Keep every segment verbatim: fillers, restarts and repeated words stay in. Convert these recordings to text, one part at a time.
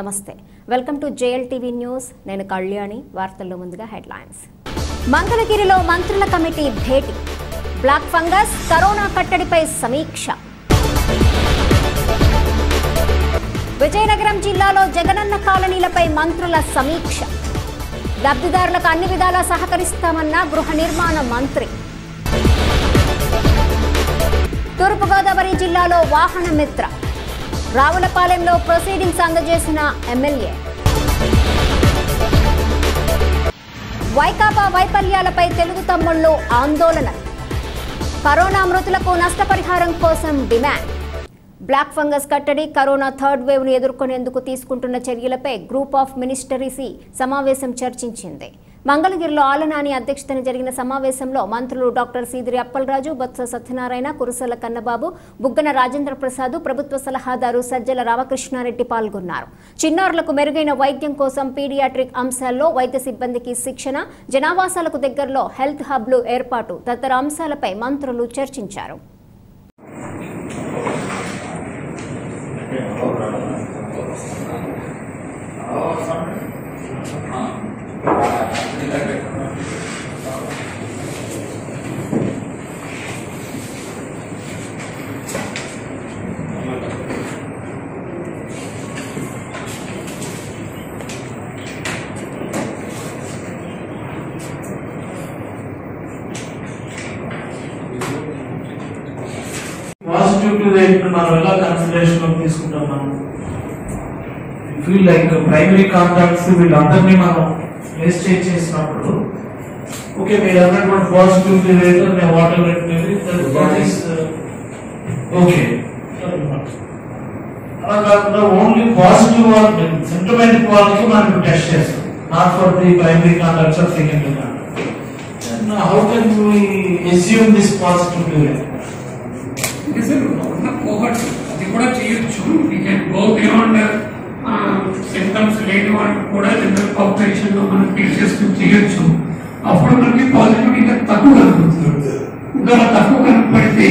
నమస్తే welcome to JLTV news నేను కళ్యాణి వార్తల్లో ముందుగా హెడ్లైన్స్ మంగళగిరిలో మంత్రుల కమిటీ భేటీ బ్లాక్ ఫంగస్ కరోనా కట్టడిపై సమీక్ష విజయనగరం జిల్లాలో జగనన్న కాలనీలపై మంత్రుల సమీక్ష లబ్ధిదారులకు అన్ని విధాలా సహకరిస్తామన్న గృహ నిర్మాణ మంత్రి తూర్పుగోదావరి జిల్లాలో వాహన మిత్ర రావులపాలెంలో ప్రొసీడింగ్స్ అందజేసిన ఎమ్మెల్యే వైకాపా వైఫల్యాలపై తెలుగు తమ్ముళ్లు ఆందోళన కరోనా మృతులకు నష్టపరిహారం కోసం డిమాండ్ బ్లాక్ ఫంగస్ కట్టడి కరోనా థర్డ్ వేవ్ ను ఎదుర్కొనేందుకు తీసుకుంటున్న చర్యలపై గ్రూప్ ఆఫ్ మినిస్టరీస్ సమావేశం చర్చించింది. మంగళగిరిలో ఆలనాని అధ్యక్షతన జరిగిన సమావేశంలో మంత్రులు డాక్టర్ సీదిరి అప్పలరాజు, బొత్స సత్యనారాయణ, కురుసల కన్నబాబు, బుగ్గన రాజేంద్ర ప్రసాద్, ప్రభుత్వ సలహాదారు సజ్జల రామకృష్ణారెడ్డి పాల్గొన్నారు. చిన్నారులకు మెరుగైన వైద్యం కోసం పీడియాట్రిక్ అంశాల్లో వైద్య సిబ్బందికి శిక్షణ, జనావాసాలకు దగ్గరలో హెల్త్ హబ్లు ఏర్పాటు తదితర అంశాలపై మంత్రులు చర్చించారు. Positive to the మనం ఎలా కన్సిడరేషన్ లో తీసుకుంటాం. మనం ఫీల్ లైక్ ప్రైమరీ కాంటాక్ట్స్ వీళ్ళందరినీ మనం రిజిస్టర్ చేసినప్పుడు ఓకే మీరు అన్నట్టు కూడా పాజిటివిటీ రేట్ మేము వాటర్ రేట్ ఓకే అలా కాకుండా ఓన్లీ పాజిటివ్ వాళ్ళకి సింటమాటిక్ వాళ్ళకి మనం టెస్ట్ చేస్తాం, not for the primary contacts or secondary contacts. How can we assume this positivity rate? అది కూడా చేయొచ్చు. We can go beyond symptoms లేని వాళ్ళకి కూడా జనరల్ పాపులేషన్ లో మనం టీచర్స్ చేయొచ్చు. అప్పుడు మనకి పాజిటివిటీ ఇంకా తక్కువ కనపడుతుంది. ఇంకా తక్కువ కనపడితే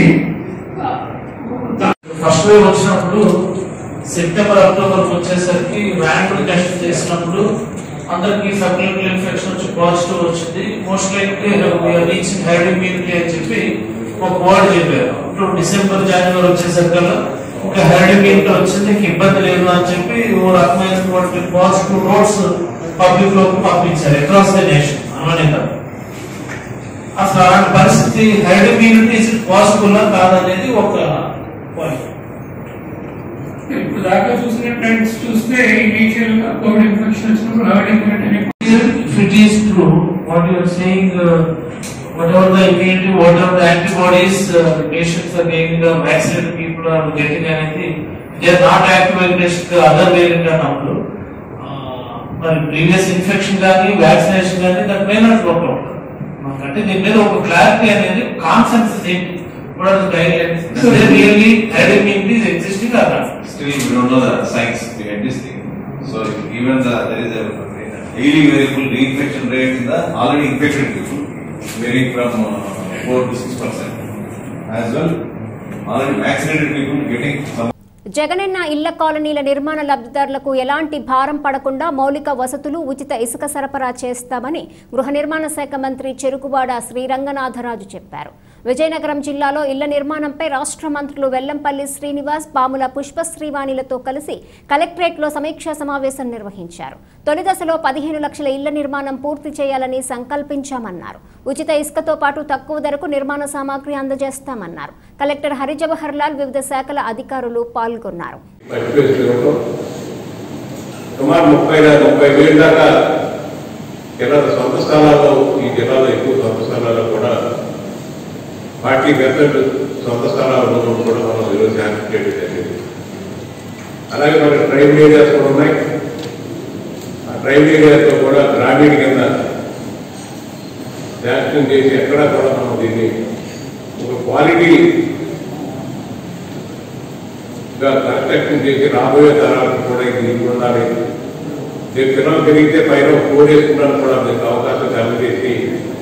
ఫస్ట్ వేవ్ వచ్చినప్పుడు సెప్టెంబర్ అక్టోబర్ వచ్చేసరికి ర్యాండమ్ టెస్ట్ చేసినప్పుడు అందరికి సబ్క్లినికల్ ఇన్ఫెక్షన్ వచ్చి పాజిటివ్ వచ్చింది. Most likely reaching herd immunity అని చెప్పి ఒక వర్డ్ చెప్పారు. ఇప్పుడు డిసెంబర్ జనవరి వచ్చేసరికల్లా ఒక హెర్డ్ ఇమ్యూనిటీ వచ్చింది, ఇబ్బంది లేదు అని చెప్పి ఓ రకమైనటువంటి పాజిటివ్ నోట్స్ పబ్లిక్ లోకి పంపించారు అక్రాస్ ద నేషన్. అనమాట అసలు అలాంటి పరిస్థితి హెర్డ్ ఇమ్యూనిటీ పాసిబుల్ కాదనేది ఒక పాయింట్. ఇప్పుడు దాకా చూసిన ట్రెండ్స్ చూస్తే ఇనీషియల్ గా కోవిడ్ ఇన్ఫెక్షన్ వచ్చినప్పుడు herd immunity if it is true what you are saying, uh, whatever the immunity, whatever the antibodies uh, the patients are getting, the vaccinated people are getting anything, they are not active against the other variant అన్నప్పుడు మరి previous infection కానీ vaccination కానీ that may not work out. అంటే దీని మీద ఒక clarity అనేది consensus ఏంటి, what are the guidelines, is there really herd immunity is existing or not? Still we don't know the science behind this thing. So even the there is a daily variable reinfection rate in the already infected people varying from uh, four to six percent. As well, already vaccinated people getting some. Jagananna ఇళ్ల కాలనీల నిర్మాణ లబ్ధిదారులకు ఎలాంటి భారం పడకుండా మౌలిక వసతులు, ఉచిత ఇసుక సరఫరా చేస్తామని గృహ నిర్మాణ శాఖ మంత్రి చెరుకువాడ శ్రీరంగనాథరాజు చెప్పారు. విజయనగరం జిల్లాలో ఇళ్ల నిర్మాణంపై రాష్ట్ర మంత్రులు వెల్లంపల్లి శ్రీనివాస్, పాముల పుష్పశ్రీవాణిలతో కలిసి కలెక్టరేట్లో సమీక్షా సమావేశం నిర్వహించారు. తొలి దశలో పదిహేను లక్షల ఇళ్ల నిర్మాణం పూర్తి చేయాలని సంకల్పించామన్నారు. ఉచిత ఇసుకతో పాటు తక్కువ ధరకు నిర్మాణ సామాగ్రి అందజేస్తామన్నారు. కలెక్టర్ హరిజవహర్ లాల్ వివిధ శాఖల అధికారులు పాల్గొన్నారు. ముప్పై ముప్పై వేలు దాకా జిల్లాల సొంత స్థలాల్లో ఈ జిల్లాలో ఎక్కువ సొంత స్థలాల్లో కూడా ఫార్టీ పర్సెంట్ సొంత స్థలాల్లో కూడా మనం ఈరోజు శాంక్షన్ చేయడం జరిగింది. అలాగే మన ట్రైబల్ ఏరియాస్ కూడా ఉన్నాయి. ఆ ట్రైబల్ ఏరియాస్లో కూడా గ్రామీణ కింద శాంక్షన్ చేసి ఎక్కడా కూడా మనం దీన్ని ఒక క్వాలిటీ కన్స్ట్రక్షన్ చేసి రాబోయే తరాలకు కూడా ఇది ఉండాలి. రేపు పిల్లలు పెరిగితే పైన కోరేసుకుంటానికి కూడా మీకు అవకాశం కలిగేసి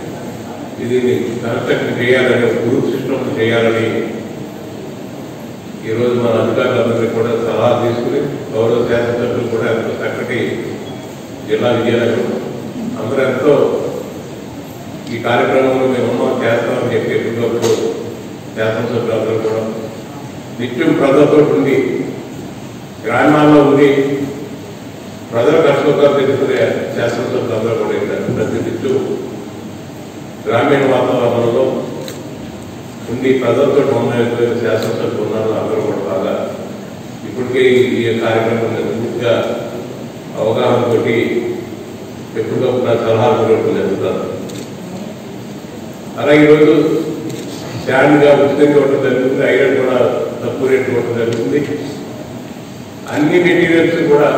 ఇది కన్స్ట్రక్షన్ చేయాలని, గ్రూప్ సిస్టమ్ చేయాలని ఈరోజు మన అధికారులందరికీ కూడా సలహా తీసుకుని గౌరవ శాసనసభ్యులు కూడా ఎంతో చక్కటి జిల్లా విజయనగరం అందరూ ఎంతో ఈ కార్యక్రమంలో మేము ఉన్నాం చేస్తామని చెప్పి ఎప్పటికప్పుడు శాసనసభ్యులు అందరూ కూడా నిత్యం ప్రజలతో ఉండి గ్రామాల్లో ఉండి ప్రజల కష్టంగా తెలుసుకునే శాసనసభ్యులు అందరూ కూడా ఇక్కడ ప్రతి నిత్యం గ్రామీణ వాతావరణంలో ఉండి ప్రజలతో ఉన్న శాసనసభ్యులు ఉన్నారు అందరూ కూడా బాగా ఇప్పటికే ఈ కార్యక్రమం పూర్తిగా అవగాహనతో ఎప్పటికప్పుడు నా సలహాలు జరుగుతారు. అలాగే ఈరోజు స్టాండ్గా ఉచితంగా ఇవ్వడం జరుగుతుంది, ఐరన్ కూడా తక్కువ రేటు ఇవ్వడం జరుగుతుంది. అన్ని మెటీరియల్స్ కూడా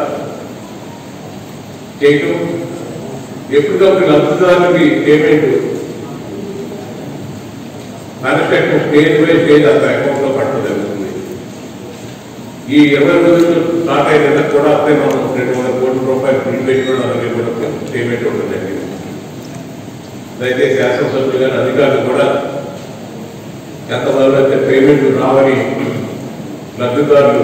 చేయటం ఎప్పటికప్పుడు లబ్ధిదారులకి payment construction stage by stage అంత అకౌంట్ లో పట్టడం జరుగుతుంది. ఈ ఇరవై రోజులు స్టార్ట్ అయిన కూడా అప్పుడే మనం రెండు వందల కోట్ల రూపాయలు ప్రీపెయిడ్ కూడా అందరికీ కూడా పేమెంట్ ఉండడం జరిగింది. దయచేసి శాసనసభ్యులు కానీ అధికారులు కూడా ఎంతమంది అయితే పేమెంట్ రావని లబ్ధిదారులు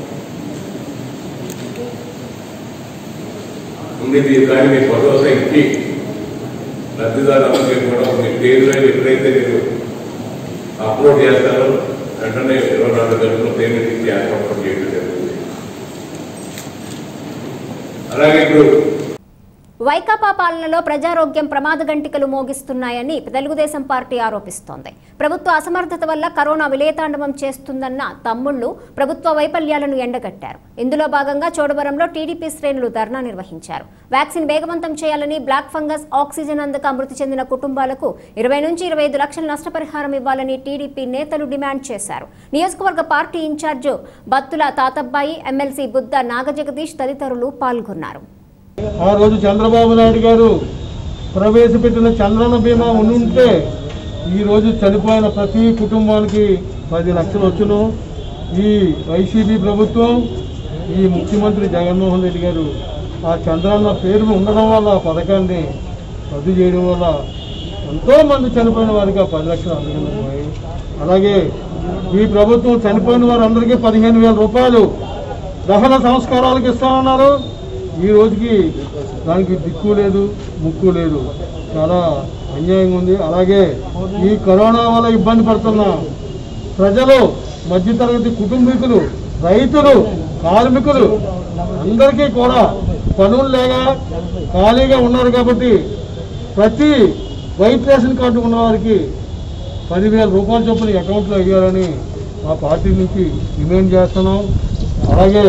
ఉండేది దాన్ని మీకు భరోసా ఇచ్చి లబ్ధిదారులందరికీ కూడా మీ పేరు ఎప్పుడైతే మీరు అప్లోడ్ చేస్తారో వెంటనే ఇరవై నాలుగు గంటలు పేమెంట్ ఇచ్చి ఏర్పాటు చేయడం జరుగుతుంది. అలాగే ఇప్పుడు వైకాపా పాలనలో ప్రజారోగ్యం ప్రమాద గంటికలు మోగిస్తున్నాయని తెలుగుదేశం పార్టీ ఆరోపిస్తోంది. ప్రభుత్వ అసమర్థత వల్ల కరోనా విలయతాండవం చేస్తుందన్న తమ్ముళ్లు ప్రభుత్వ వైఫల్యాలను ఎండగట్టారు. ఇందులో భాగంగా చోడవరంలో టీడీపీ శ్రేణులు ధర్నా నిర్వహించారు. వ్యాక్సిన్ వేగవంతం చేయాలని, బ్లాక్ ఫంగస్ ఆక్సిజన్ అందక మృతి చెందిన కుటుంబాలకు ఇరవై నుంచి ఇరవై ఐదు లక్షల నష్టపరిహారం ఇవ్వాలని టీడీపీ నేతలు డిమాండ్ చేశారు. నియోజకవర్గ party incharge Battula Tatabbayi, MLC Buddha Nagajagadish తదితరులు పాల్గొన్నారు. ఆ రోజు చంద్రబాబు నాయుడు గారు ప్రవేశపెట్టిన చంద్రన్న బీమా ఉంటే ఈరోజు చనిపోయిన ప్రతి కుటుంబానికి పది లక్షలు వచ్చును. ఈ వైసీపీ ప్రభుత్వం, ఈ ముఖ్యమంత్రి జగన్మోహన్ రెడ్డి గారు ఆ చంద్రన్న పేరు ఉండడం వల్ల ఆ పథకాన్ని రద్దు చేయడం వల్ల ఎంతోమంది చనిపోయిన వారికి ఆ పది లక్షలు అందుకున్నాయి. అలాగే ఈ ప్రభుత్వం చనిపోయిన వారందరికీ పదిహేను వేల రూపాయలు దహన సంస్కారాలకు ఇస్తామన్నారు. ఈ రోజుకి దానికి దిక్కు లేదు, ముక్కు లేదు. చాలా అన్యాయంగా ఉంది. అలాగే ఈ కరోనా వల్ల ఇబ్బంది పడుతున్న ప్రజలు, మధ్యతరగతి కుటుంబీకులు, రైతులు, కార్మికులు అందరికీ కూడా పనులు లేక ఖాళీగా ఉన్నారు కాబట్టి ప్రతి వైట్ రేషన్ కార్డు ఉన్న వారికి పదివేల రూపాయల చొప్పున అకౌంట్లో వేయాలని మా పార్టీ నుంచి డిమాండ్ చేస్తున్నాం. అలాగే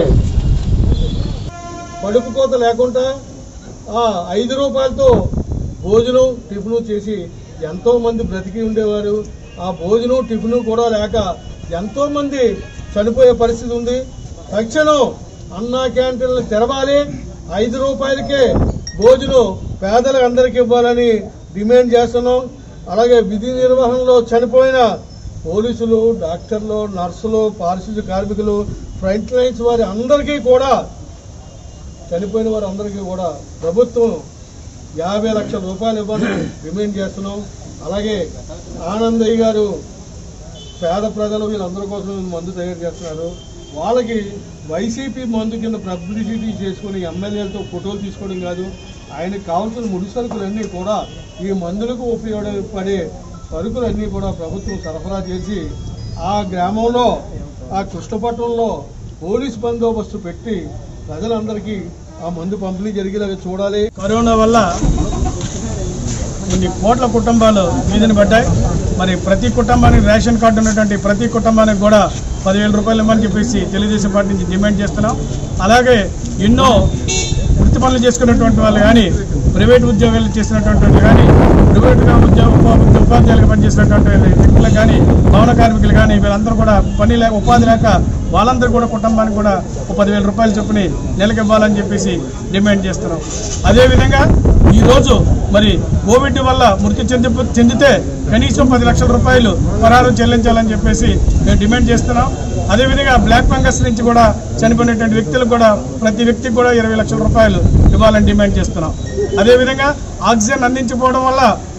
కడుపు కోత లేకుండా ఆ ఐదు రూపాయలతో భోజనం టిఫిను చేసి ఎంతోమంది బ్రతికి ఉండేవారు. ఆ భోజనం టిఫిను కూడా లేక ఎంతోమంది చనిపోయే పరిస్థితి ఉంది. తక్షణం అన్నా క్యాంటీన్లు తెరవాలి, ఐదు రూపాయలకే భోజనం పేదలకు అందరికీ ఇవ్వాలని డిమాండ్ చేస్తున్నాం. అలాగే విధి నిర్వహణలో చనిపోయిన పోలీసులు, డాక్టర్లు, నర్సులు, పారిశుద్ధ్య కార్మికులు, ఫ్రంట్ లైన్స్ వారి అందరికీ కూడా చనిపోయిన వారు అందరికీ కూడా ప్రభుత్వం యాభై లక్షల రూపాయలు ఇవ్వాలని డిమాండ్ చేస్తున్నాం. అలాగే ఆనందయ్య గారు పేద ప్రజలు వీళ్ళందరి కోసం మందు తయారు చేస్తున్నారు. వాళ్ళకి వైసీపీ మందు కింద పబ్లిసిటీ చేసుకుని ఎమ్మెల్యేలతో ఫోటోలు తీసుకోవడం కాదు, ఆయనకు కావాల్సిన ముడి సరుకులన్నీ కూడా ఈ మందులకు ఉపయోగపడే సరుకులన్నీ కూడా ప్రభుత్వం సరఫరా చేసి ఆ గ్రామంలో, ఆ కృష్ణపట్నంలో పోలీస్ బందోబస్తు పెట్టి ప్రజలందరికీ ఆ మందు పంపిణీ జరిగేలాగా చూడాలి. కరోనా వల్ల కొన్ని కోట్ల కుటుంబాలు మీదని పడ్డాయి. మరి ప్రతి కుటుంబానికి రేషన్ కార్డు ఉన్నటువంటి ప్రతి కుటుంబానికి కూడా పదివేల రూపాయలు ఇవ్వమని చెప్పేసి తెలుగుదేశం పార్టీ నుంచి డిమాండ్ చేస్తున్నాం. అలాగే ఎన్నో వృత్తి పనులు చేసుకున్నటువంటి వాళ్ళు కానీ, ప్రైవేట్ ఉద్యోగాలు చేసినటువంటి వాళ్ళు కానీ, ప్రైవేట్గా ఉద్యోగ ఉపాధ్యాయులుగా పనిచేసినటువంటి వ్యక్తులకు కానీ, భవన కార్మికులు కానీ వీళ్ళందరూ కూడా పని లేక ఉపాధి లేక వాళ్ళందరూ కూడా కుటుంబానికి కూడా ఒక పదివేల రూపాయలు చొప్పున నెలకు ఇవ్వాలని చెప్పేసి డిమాండ్ చేస్తున్నాం. అదేవిధంగా ఈరోజు మరి కోవిడ్ వల్ల మృతి చెంది చెందితే కనీసం పది లక్షల రూపాయలు పరిహారం చెల్లించాలని చెప్పేసి మేము డిమాండ్ చేస్తున్నాం. అదేవిధంగా బ్లాక్ ఫంగస్ నుంచి కూడా చనిపోయినటువంటి వ్యక్తులకు కూడా ప్రతి వ్యక్తికి కూడా ఇరవై లక్షల రూపాయలు ఇవ్వాలని డిమాండ్ చేస్తున్నాం. అదేవిధంగా ఆక్సిజన్ అందించకపోవడం వల్ల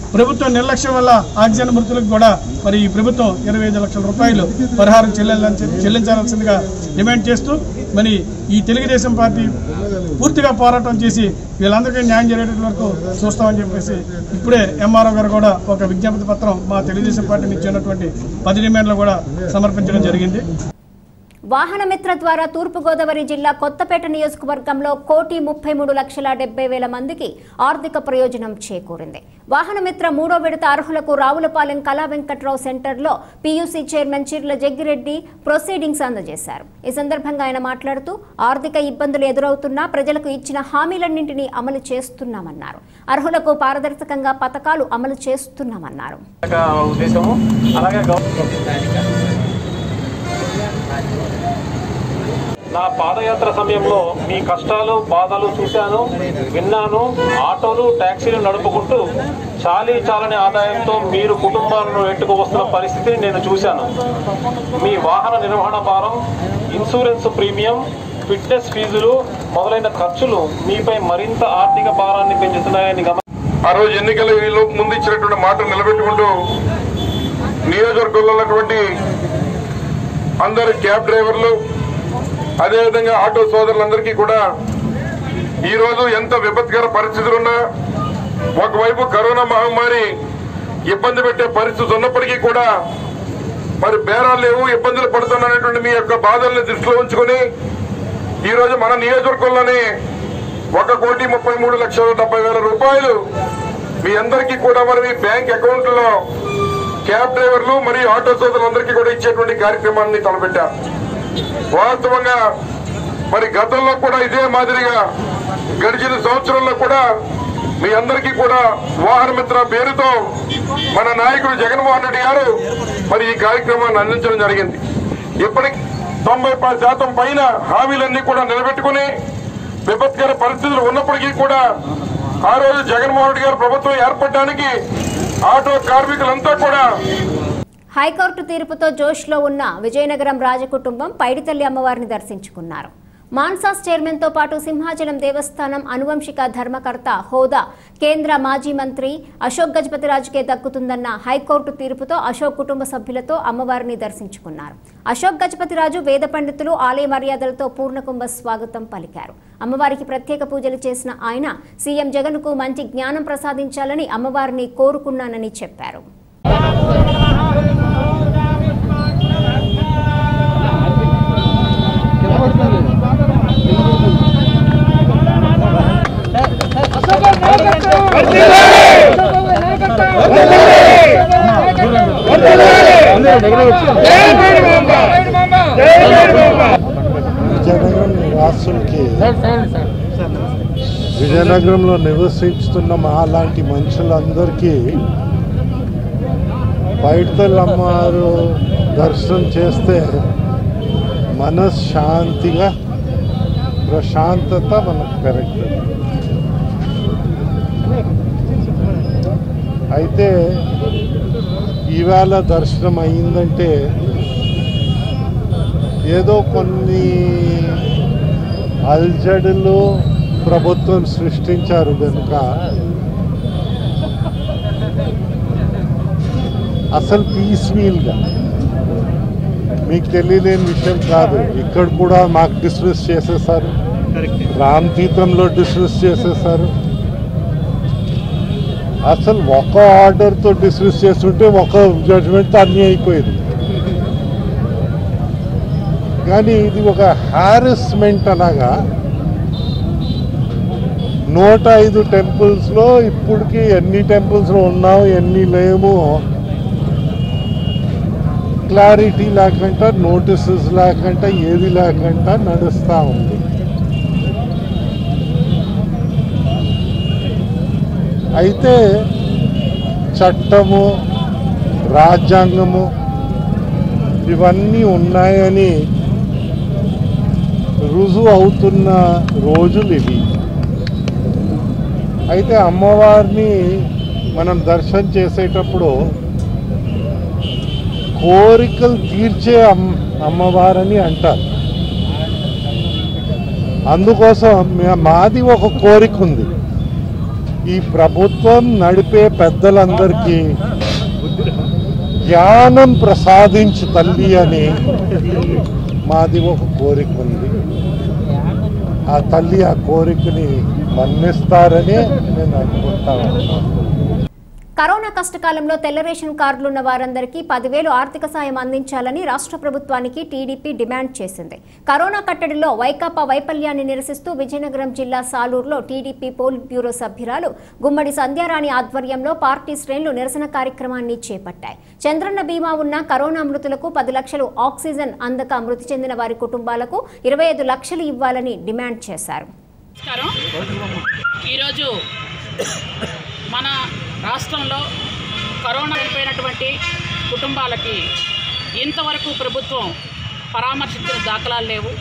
ప్రభుత్వం నిర్లక్ష్యం వల్ల ఆక్సిజన్ మృతులకు కూడా మరి ఈ ప్రభుత్వం ఇరవై ఐదు లక్షల రూపాయలు పరిహారం చెల్లించాలని చెల్లించాల్సిందిగా డిమాండ్ చేస్తూ మరి ఈ తెలుగుదేశం పార్టీ పూర్తిగా పోరాటం చేసి వీళ్ళందరికీ న్యాయం జరిగే వరకు చూస్తామని చెప్పేసి ఇప్పుడే ఎంఆర్ఓ గారు కూడా ఒక విజ్ఞప్తి పత్రం మా తెలుగుదేశం పార్టీ నుంచి ఉన్నటువంటి పది డిమాండ్లు కూడా సమర్పించడం జరిగింది. వాహనమిత్ర ద్వారా తూర్పుగోదావరి జిల్లా కొత్తపేట నియోజకవర్గంలో కోటి ముప్పై మూడు లక్షల డెబ్బై వేల మందికి ఆర్థిక ప్రయోజనం చేకూరింది. వాహనమిత్ర మూడో విడత అర్హులకు రావులపాలెం కళా వెంకట్రావు సెంటర్లో PUC chairman Chirla Jaggireddy proceedings అందజేశారు. ఈ సందర్భంగా ఆయన మాట్లాడుతూ ఆర్థిక ఇబ్బందులు ఎదురవుతున్నా ప్రజలకు ఇచ్చిన హామీలన్నింటినీ అమలు చేస్తున్నామన్నారు. అర్హులకు పారదర్శకంగా పథకాలు అమలు చేస్తున్నామన్నారు. నా పాదయాత్ర సమయంలో మీ కష్టాలు బాధలు చూశాను, విన్నాను. ఆటోలు ట్యాక్సీలు నడుపుకుంటూ చాలీ చాలని ఆదాయంతో మీరు కుటుంబాలను నెట్టుకు వస్తున్న పరిస్థితిని నేను చూశాను. మీ వాహన నిర్వహణ భారం, ఇన్సూరెన్స్ ప్రీమియం, ఫిట్నెస్ ఫీజులు మొదలైన ఖర్చులు మీపై మరింత ఆర్థిక భారాన్ని పెంచుతున్నాయని గమని ఆ రోజు ఎన్నికల ముందు ఇచ్చినటువంటి మాట నిలబెట్టుకుంటూ నియోజకవర్గంలో ఉన్నటువంటి అందరు క్యాబ్ డ్రైవర్లు అదేవిధంగా ఆటో సోదరులందరికీ కూడా ఈరోజు ఎంత విపత్కర పరిస్థితులున్నా, ఒకవైపు కరోనా మహమ్మారి ఇబ్బంది పెట్టే పరిస్థితి ఉన్నప్పటికీ కూడా మరి బేరాలు లేవు, ఇబ్బందులు పడుతున్నటువంటి మీ యొక్క బాధల్ని దృష్టిలో ఉంచుకొని ఈరోజు మన నియోజకవర్గంలోనే ఒక కోటి ముప్పై మూడు లక్షల డెబ్బై వేల రూపాయలు మీ అందరికీ కూడా మరి మీ బ్యాంక్ అకౌంట్లో క్యాబ్ డ్రైవర్లు మరియు ఆటో సోదరులందరికీ కూడా ఇచ్చేటువంటి కార్యక్రమాన్ని తలపెట్టారు. వాస్తవంగా మరి గతంలో కూడా ఇదే మాదిరిగా గడిచిన సంవత్సరంలో కూడా మీ అందరికీ కూడా వాహన మిత్ర పేరుతో మన నాయకుడు జగన్మోహన్ రెడ్డి గారు మరి ఈ కార్యక్రమాన్ని అందించడం జరిగింది. ఇప్పటికి తొంభై శాతం పైన హామీలన్నీ కూడా నిలబెట్టుకుని విపత్కర పరిస్థితులు ఉన్నప్పటికీ కూడా ఆ రోజు జగన్మోహన్ రెడ్డి గారు ప్రభుత్వం ఏర్పడడానికి ఆటో కార్మికులంతా కూడా హైకోర్టు తీర్పుతో జోష్లో ఉన్న విజయనగరం రాజకుటుంబం పైడితల్లి అమ్మవారిని దర్శించుకున్నారు. మాన్సాస్ చైర్మన్తో పాటు సింహాచలం దేవస్థానం అనువంశిక ధర్మకర్త హోదా కేంద్ర మాజీ మంత్రి అశోక్ గజపతిరాజుకే దక్కుతుందన్న హైకోర్టు తీర్పుతో అశోక్ కుటుంబ సభ్యులతో అమ్మవారిని దర్శించుకున్నారు. అశోక్ గజపతిరాజు వేద పండితులు ఆలయ మర్యాదలతో పూర్ణకుంభ స్వాగతం పలికారు. అమ్మవారికి ప్రత్యేక పూజలు చేసిన ఆయన సీఎం జగన్కు మంచి జ్ఞానం ప్రసాదించాలని అమ్మవారిని కోరుకున్నానని చెప్పారు. విజయనగరం నివాసులకి విజయనగరంలో నివసిస్తున్న మా లాంటి మనుషులందరికీ పైడితల్లి అమ్మవారు దర్శనం చేస్తే మనశ్శాంతిగా ప్రశాంతత మనకు పెరుగుతుంది. అయితే ఈవేళ దర్శనం అయిందంటే ఏదో కొన్ని అల్జడులు ప్రభుత్వం సృష్టించారు కనుక అసలు పీస్ఫుల్గా మీకు తెలియలేని విషయం కాదు. ఇక్కడ కూడా మాకు డిస్మిస్ చేసేసారు, రామ్ తీర్థంలో డిస్మిస్ చేసేసారు. అసలు ఒక ఆర్డర్తో డిస్మిస్ చేస్తుంటే ఒక జడ్జ్మెంట్తో అన్నీ అయిపోయింది. కానీ ఇది ఒక హారెస్మెంట్ అనగా నూట ఐదు టెంపుల్స్లో ఇప్పటికీ ఎన్ని టెంపుల్స్లో ఉన్నాం ఎన్ని లేము క్లారిటీ లేకుండా, నోటీసెస్ లేకుండా, ఏది లేకుండా నడుస్తూ ఉంది. అయితే చట్టము, రాజ్యాంగము ఇవన్నీ ఉన్నాయని రుజువు అవుతున్న రోజులు ఇవి. అయితే అమ్మవారిని మనం దర్శనం చేసేటప్పుడు కోరికలు తీర్చే అమ్ అమ్మవారని అంటారు. అందుకోసం మాది ఒక కోరిక ఉంది. ఈ ప్రభుత్వం నడిపే పెద్దలందరికీ జ్ఞానం ప్రసాదించు తల్లి అని మాది ఒక కోరిక ఉంది. ఆ తల్లి ఆ కోరికని మన్నిస్తారని నేను అనుకుంటా ఉన్నాను. కరోనా కష్టకాలంలో తెల్ల రేషన్ కార్డులున్న వారందరికీ పదివేలు ఆర్థిక సాయం అందించాలని రాష్ట్ర ప్రభుత్వానికి టీడీపీ డిమాండ్ చేసింది. కరోనా కట్టడిలో వైకాపా వైఫల్యాన్ని నిరసిస్తూ విజయనగరం జిల్లా సాలూరులో టీడీపీ పోలిట్ బ్యూరో సభ్యురాలు గుమ్మడి సంధ్యారాణి ఆధ్వర్యంలో పార్టీ శ్రేణులు నిరసన కార్యక్రమాన్ని చేపట్టాయి. చంద్రన్న బీమా ఉన్న కరోనా మృతులకు పది లక్షలు ఆక్సిజన్ అందక మృతి చెందిన వారి కుటుంబాలకు ఇరవై ఐదు లక్షలు ఇవ్వాలని డిమాండ్ చేశారు. మన రాష్ట్రంలో కరోనా చనిపోయినటువంటి కుటుంబాలకి ఇంతవరకు ప్రభుత్వం పరామర్శించిన దాఖలాలు లేవు.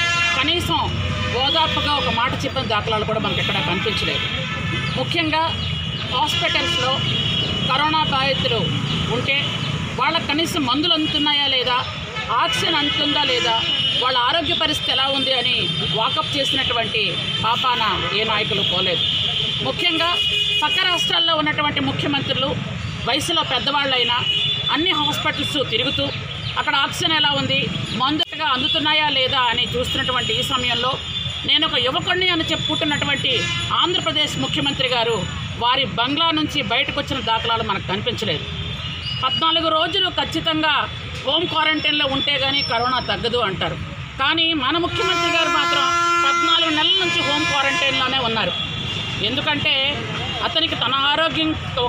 కనీసం ఓదార్పుగా ఒక మాట చెప్పిన దాఖలాలు కూడా మనకి ఎక్కడ కనిపించలేదు. ముఖ్యంగా హాస్పిటల్స్లో కరోనా బాధితులు ఉంటే వాళ్ళకి కనీసం మందులు అందుతున్నాయా లేదా, ఆక్సిజన్ అందుతుందా లేదా, వాళ్ళ ఆరోగ్య పరిస్థితి ఎలా ఉంది అని వాకప్ చేసినటువంటి పాపాన ఏ నాయకులు పోలేదు. ముఖ్యంగా పక్క రాష్ట్రాల్లో ఉన్నటువంటి ముఖ్యమంత్రులు వయసులో పెద్దవాళ్ళైనా అన్ని హాస్పిటల్స్ తిరుగుతూ అక్కడ ఆక్సిజన్ ఎలా ఉంది, మందులుగా అందుతున్నాయా లేదా అని చూస్తున్నటువంటి ఈ సమయంలో నేను ఒక యువకుడిని అని చెప్పుకుంటున్నటువంటి ఆంధ్రప్రదేశ్ ముఖ్యమంత్రి గారు వారి బంగ్లా నుంచి బయటకు వచ్చిన దాఖలాలు మనకు కనిపించలేదు. పద్నాలుగు రోజులు ఖచ్చితంగా హోమ్ క్వారంటైన్లో ఉంటే కానీ కరోనా తగ్గదు అంటారు. కానీ మన ముఖ్యమంత్రి గారు మాత్రం పద్నాలుగు నెలల నుంచి హోమ్ క్వారంటైన్లోనే ఉన్నారు. ఎందుకంటే అతనికి తన ఆరోగ్యం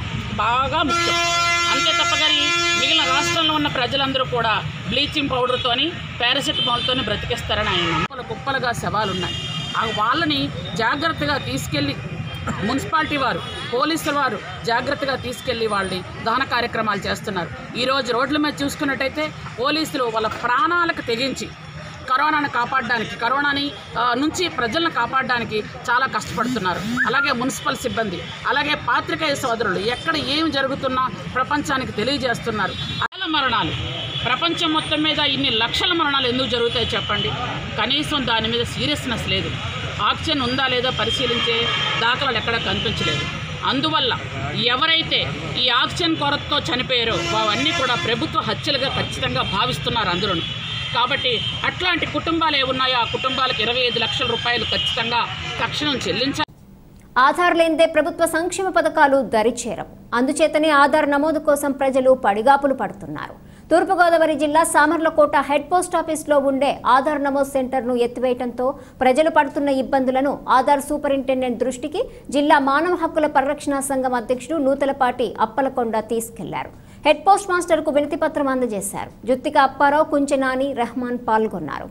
బాగా ముఖ్యం. అంతే తప్ప కానీ మిగిలిన రాష్ట్రంలో ఉన్న ప్రజలందరూ కూడా బ్లీచింగ్ పౌడర్తోని పారాసిటమాల్తోని బ్రతికేస్తారని ఆయన కుప్పలుగా శవాలు ఉన్నాయి. ఆ వాళ్ళని జాగ్రత్తగా తీసుకెళ్ళి మున్సిపాలిటీ వారు, పోలీసుల వారు జాగ్రత్తగా తీసుకెళ్లి వాళ్ళని దహన కార్యక్రమాలు చేస్తున్నారు. ఈరోజు రోడ్ల మీద చూసుకున్నట్టయితే పోలీసులు వాళ్ళ ప్రాణాలకు తెగించి కరోనాను కాపాడడానికి, కరోనాని నుంచి ప్రజలను కాపాడడానికి చాలా కష్టపడుతున్నారు. అలాగే మున్సిపల్ సిబ్బంది, అలాగే పాత్రికేయ సోదరులు ఎక్కడ ఏం జరుగుతున్నా ప్రపంచానికి తెలియజేస్తున్నారు. అలా మరణాలు ప్రపంచం మొత్తం మీద ఇన్ని లక్షల మరణాలు ఎందుకు జరుగుతాయి చెప్పండి? కనీసం దాని మీద సీరియస్నెస్ లేదు. ఆక్సిజన్ ఉందా లేదా పరిశీలించే దాఖలాలు ఎక్కడా కనిపించలేదు. అందువల్ల ఎవరైతే ఈ ఆక్సిజన్ కొరతతో చనిపోయారో అవన్నీ కూడా ప్రభుత్వ హత్యలుగా ఖచ్చితంగా భావిస్తున్నారు అందరూ. కాబట్టి అట్లాంటి కుటుంబాలు ఏమున్నాయో ఆ కుటుంబాలకు ఇరవై ఐదు లక్షల రూపాయలు ఖచ్చితంగా తక్షణం చెల్లించాలి. ఆధార్ లేనిదే ప్రభుత్వ సంక్షేమ పథకాలు దరిచేరవు. అందుచేతనే ఆధార్ నమోదు కోసం ప్రజలు పడిగాపులు పడుతున్నారు. తూర్పుగోదావరి జిల్లా సామర్లకోట హెడ్ పోస్ట్ ఆఫీస్లో ఉండే ఆధార్ నమోదు సెంటర్ను ఎత్తివేయడంతో ప్రజలు పడుతున్న ఇబ్బందులను ఆధార్ సూపరింటెండెంట్ దృష్టికి జిల్లా మానవ హక్కుల పరిరక్షణ సంఘం అధ్యక్షుడు నూతలపాటి అప్పలకొండ తీసుకెళ్లారు. హెడ్ పోస్ట్ మాస్టర్ కు వినతి పత్రం అందజేశారు. జుత్తిక అప్పారావు, కుంచెనాని, రెహమాన్ పాల్గొన్నారు.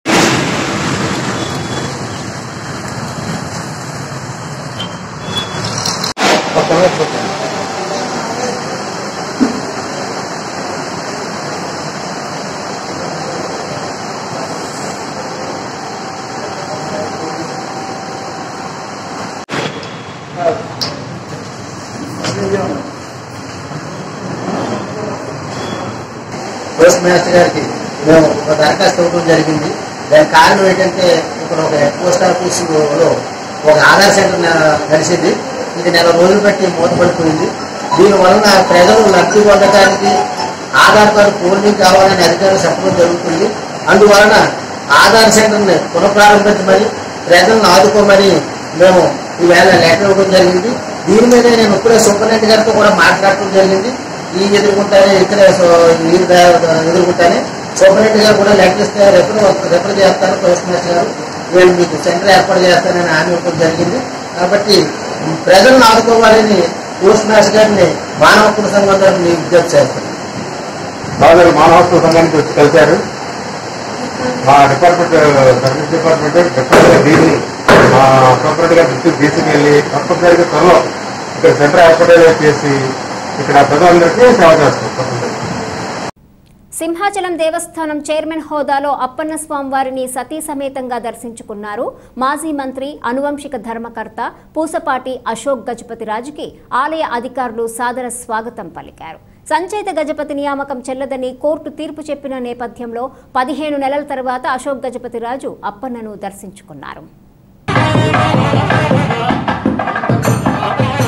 పోస్ట్ మాస్టర్ గారికి మేము ఒక దరఖాస్తు ఇవ్వడం జరిగింది. దానికి కారణం ఏంటంటే ఇక్కడ ఒక హెడ్ పోస్ట్ ఆఫీసులో ఒక ఆధార్ సెంటర్ కలిసింది. ఇది నెల రోజులు బట్టి మూతపడిపోయింది. దీనివలన ప్రజలు లబ్ధి పొందడానికి ఆధార్ కార్డు పోలింగ్ కావాలని అధికారులు చెప్పడం జరుగుతుంది. అందువలన ఆధార్ సెంటర్ని పునఃప్రారంభించమని ప్రజలను ఆదుకోమని మేము ఈవేళ లెటర్ ఇవ్వడం జరిగింది. దీని మీద నేను ఇప్పుడే సూపరింటెండెంట్ గారితో కూడా మాట్లాడటం జరిగింది. ఈ ఎదుర్కొంటానే ఇక్కడ ఎదుర్కొంటానే సూపరింటెండెంట్ గారు కూడా లెటర్ ఇస్తే రెఫర్ రెఫర్ చేస్తారు పోస్ట్ మాస్టర్ గారు, వీళ్ళు మీకు సెంటర్ ఏర్పాటు చేస్తారని హామీ ఇవ్వడం జరిగింది. కాబట్టి ప్రజలను ఆదుకోవాలని పోస్ట్ మాస్టర్ గారిని మానవ హక్కుల సంఘం తరఫున విజ్ఞప్తి చేస్తారు. బాగా మానవ హక్కుల సంఘానికి వచ్చి కలిశారు. మా డిపార్ట్మెంట్ సర్వీస్ డిపార్ట్మెంట్ డెఫినెట్గా దీన్ని సూపరింటెండెంట్ గారి దృష్టికి తీసుకెళ్లి తప్పనిసరిగా త్వరలో ఇక్కడ సెంటర్ ఏర్పాటు చేసి ఇక్కడ ప్రజలందరికీ సేవ చేస్తారు. సింహాచలం దేవస్థానం చైర్మన్ హోదాలో అప్పన్న స్వామివారిని సతీ సమేతంగా దర్శించుకున్నారు. మాజీ మంత్రి, అనువంశిక ధర్మకర్త పూసపాటి అశోక్ గజపతిరాజుకి ఆలయ అధికారులు సాదర స్వాగతం పలికారు. సంచయిత గజపతి నియామకం చెల్లదని కోర్టు తీర్పు చెప్పిన నేపథ్యంలో పదిహేను నెలల తర్వాత అశోక్ గజపతిరాజు అప్పన్నను దర్శించుకున్నారు.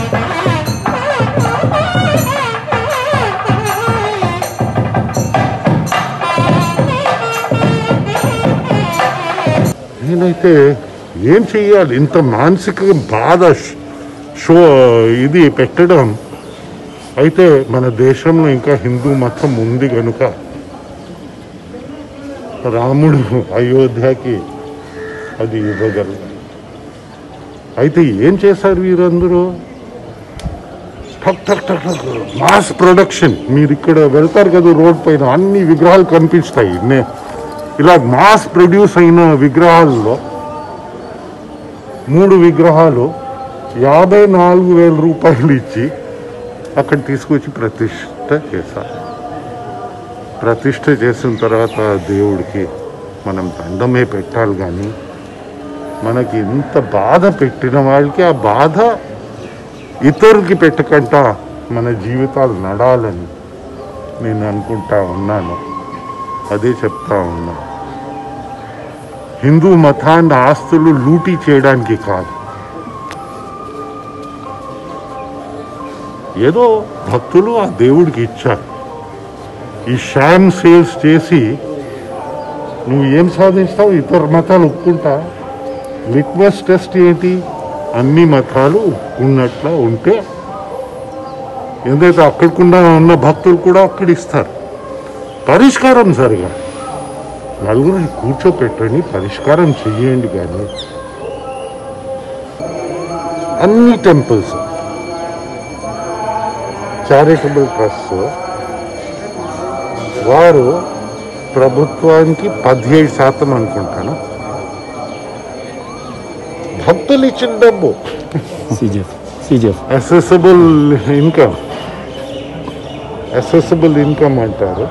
నేనైతే ఏం చెయ్యాలి? ఇంత మానసిక బాధ షో ఇది పెట్టడం. అయితే మన దేశంలో ఇంకా హిందూ మతం ఉంది కనుక రాముడు అయోధ్యకి అది ఇవ్వగలరు. అయితే ఏం చేశారు వీరందరూ? టక్ టక్ టక్ టక్ మాస్ ప్రొడక్షన్. మీరు ఇక్కడ వెళ్తారు కదా రోడ్ పైన, అన్ని విగ్రహాలు కనిపిస్తాయి. నే ఇలా మాస్ ప్రొడ్యూస్ అయిన విగ్రహాల్లో మూడు విగ్రహాలు యాభై నాలుగు వేల రూపాయలు ఇచ్చి అక్కడ తీసుకొచ్చి ప్రతిష్ట చేశారు. ప్రతిష్ట చేసిన తర్వాత దేవుడికి మనం దండమే పెట్టాలి. కానీ మనకి ఇంత బాధ పెట్టిన వాళ్ళకి ఆ బాధ ఇతరులకి పెట్టకుండా మన జీవితాలు నడాలని నేను అనుకుంటా ఉన్నాను. అదే చెప్తా ఉన్నా. హిందూ మతాన్ని ఆస్తులు లూటీ చేయడానికి కాదు, ఏదో భక్తులు ఆ దేవుడికి ఇచ్చారు. ఈ షామ్ సేల్స్ చేసి నువ్వు ఏం సాధిస్తావు? ఇతర మతాలు ఒప్పుకుంటా? లిట్మస్ టెస్ట్ ఏంటి? అన్ని మతాలు ఉన్నట్ల ఉంటే ఏదైతే అక్కడికుండా ఉన్న భక్తులు కూడా అక్కడ ఇస్తారు. పరిష్కారం సరిగా నలుగురిని కూర్చోపెట్టండి, పరిష్కారం చెయ్యండి. కానీ అన్ని టెంపుల్స్ చారిటబుల్ ట్రస్ట్ వారు ప్రభుత్వానికి పదిహేడు శాతం అనుకుంటాను భక్తులు ఇచ్చిన డబ్బు అసెసబుల్ ఇన్కమ్ అసెసబుల్ ఇన్కమ్ అంటారు.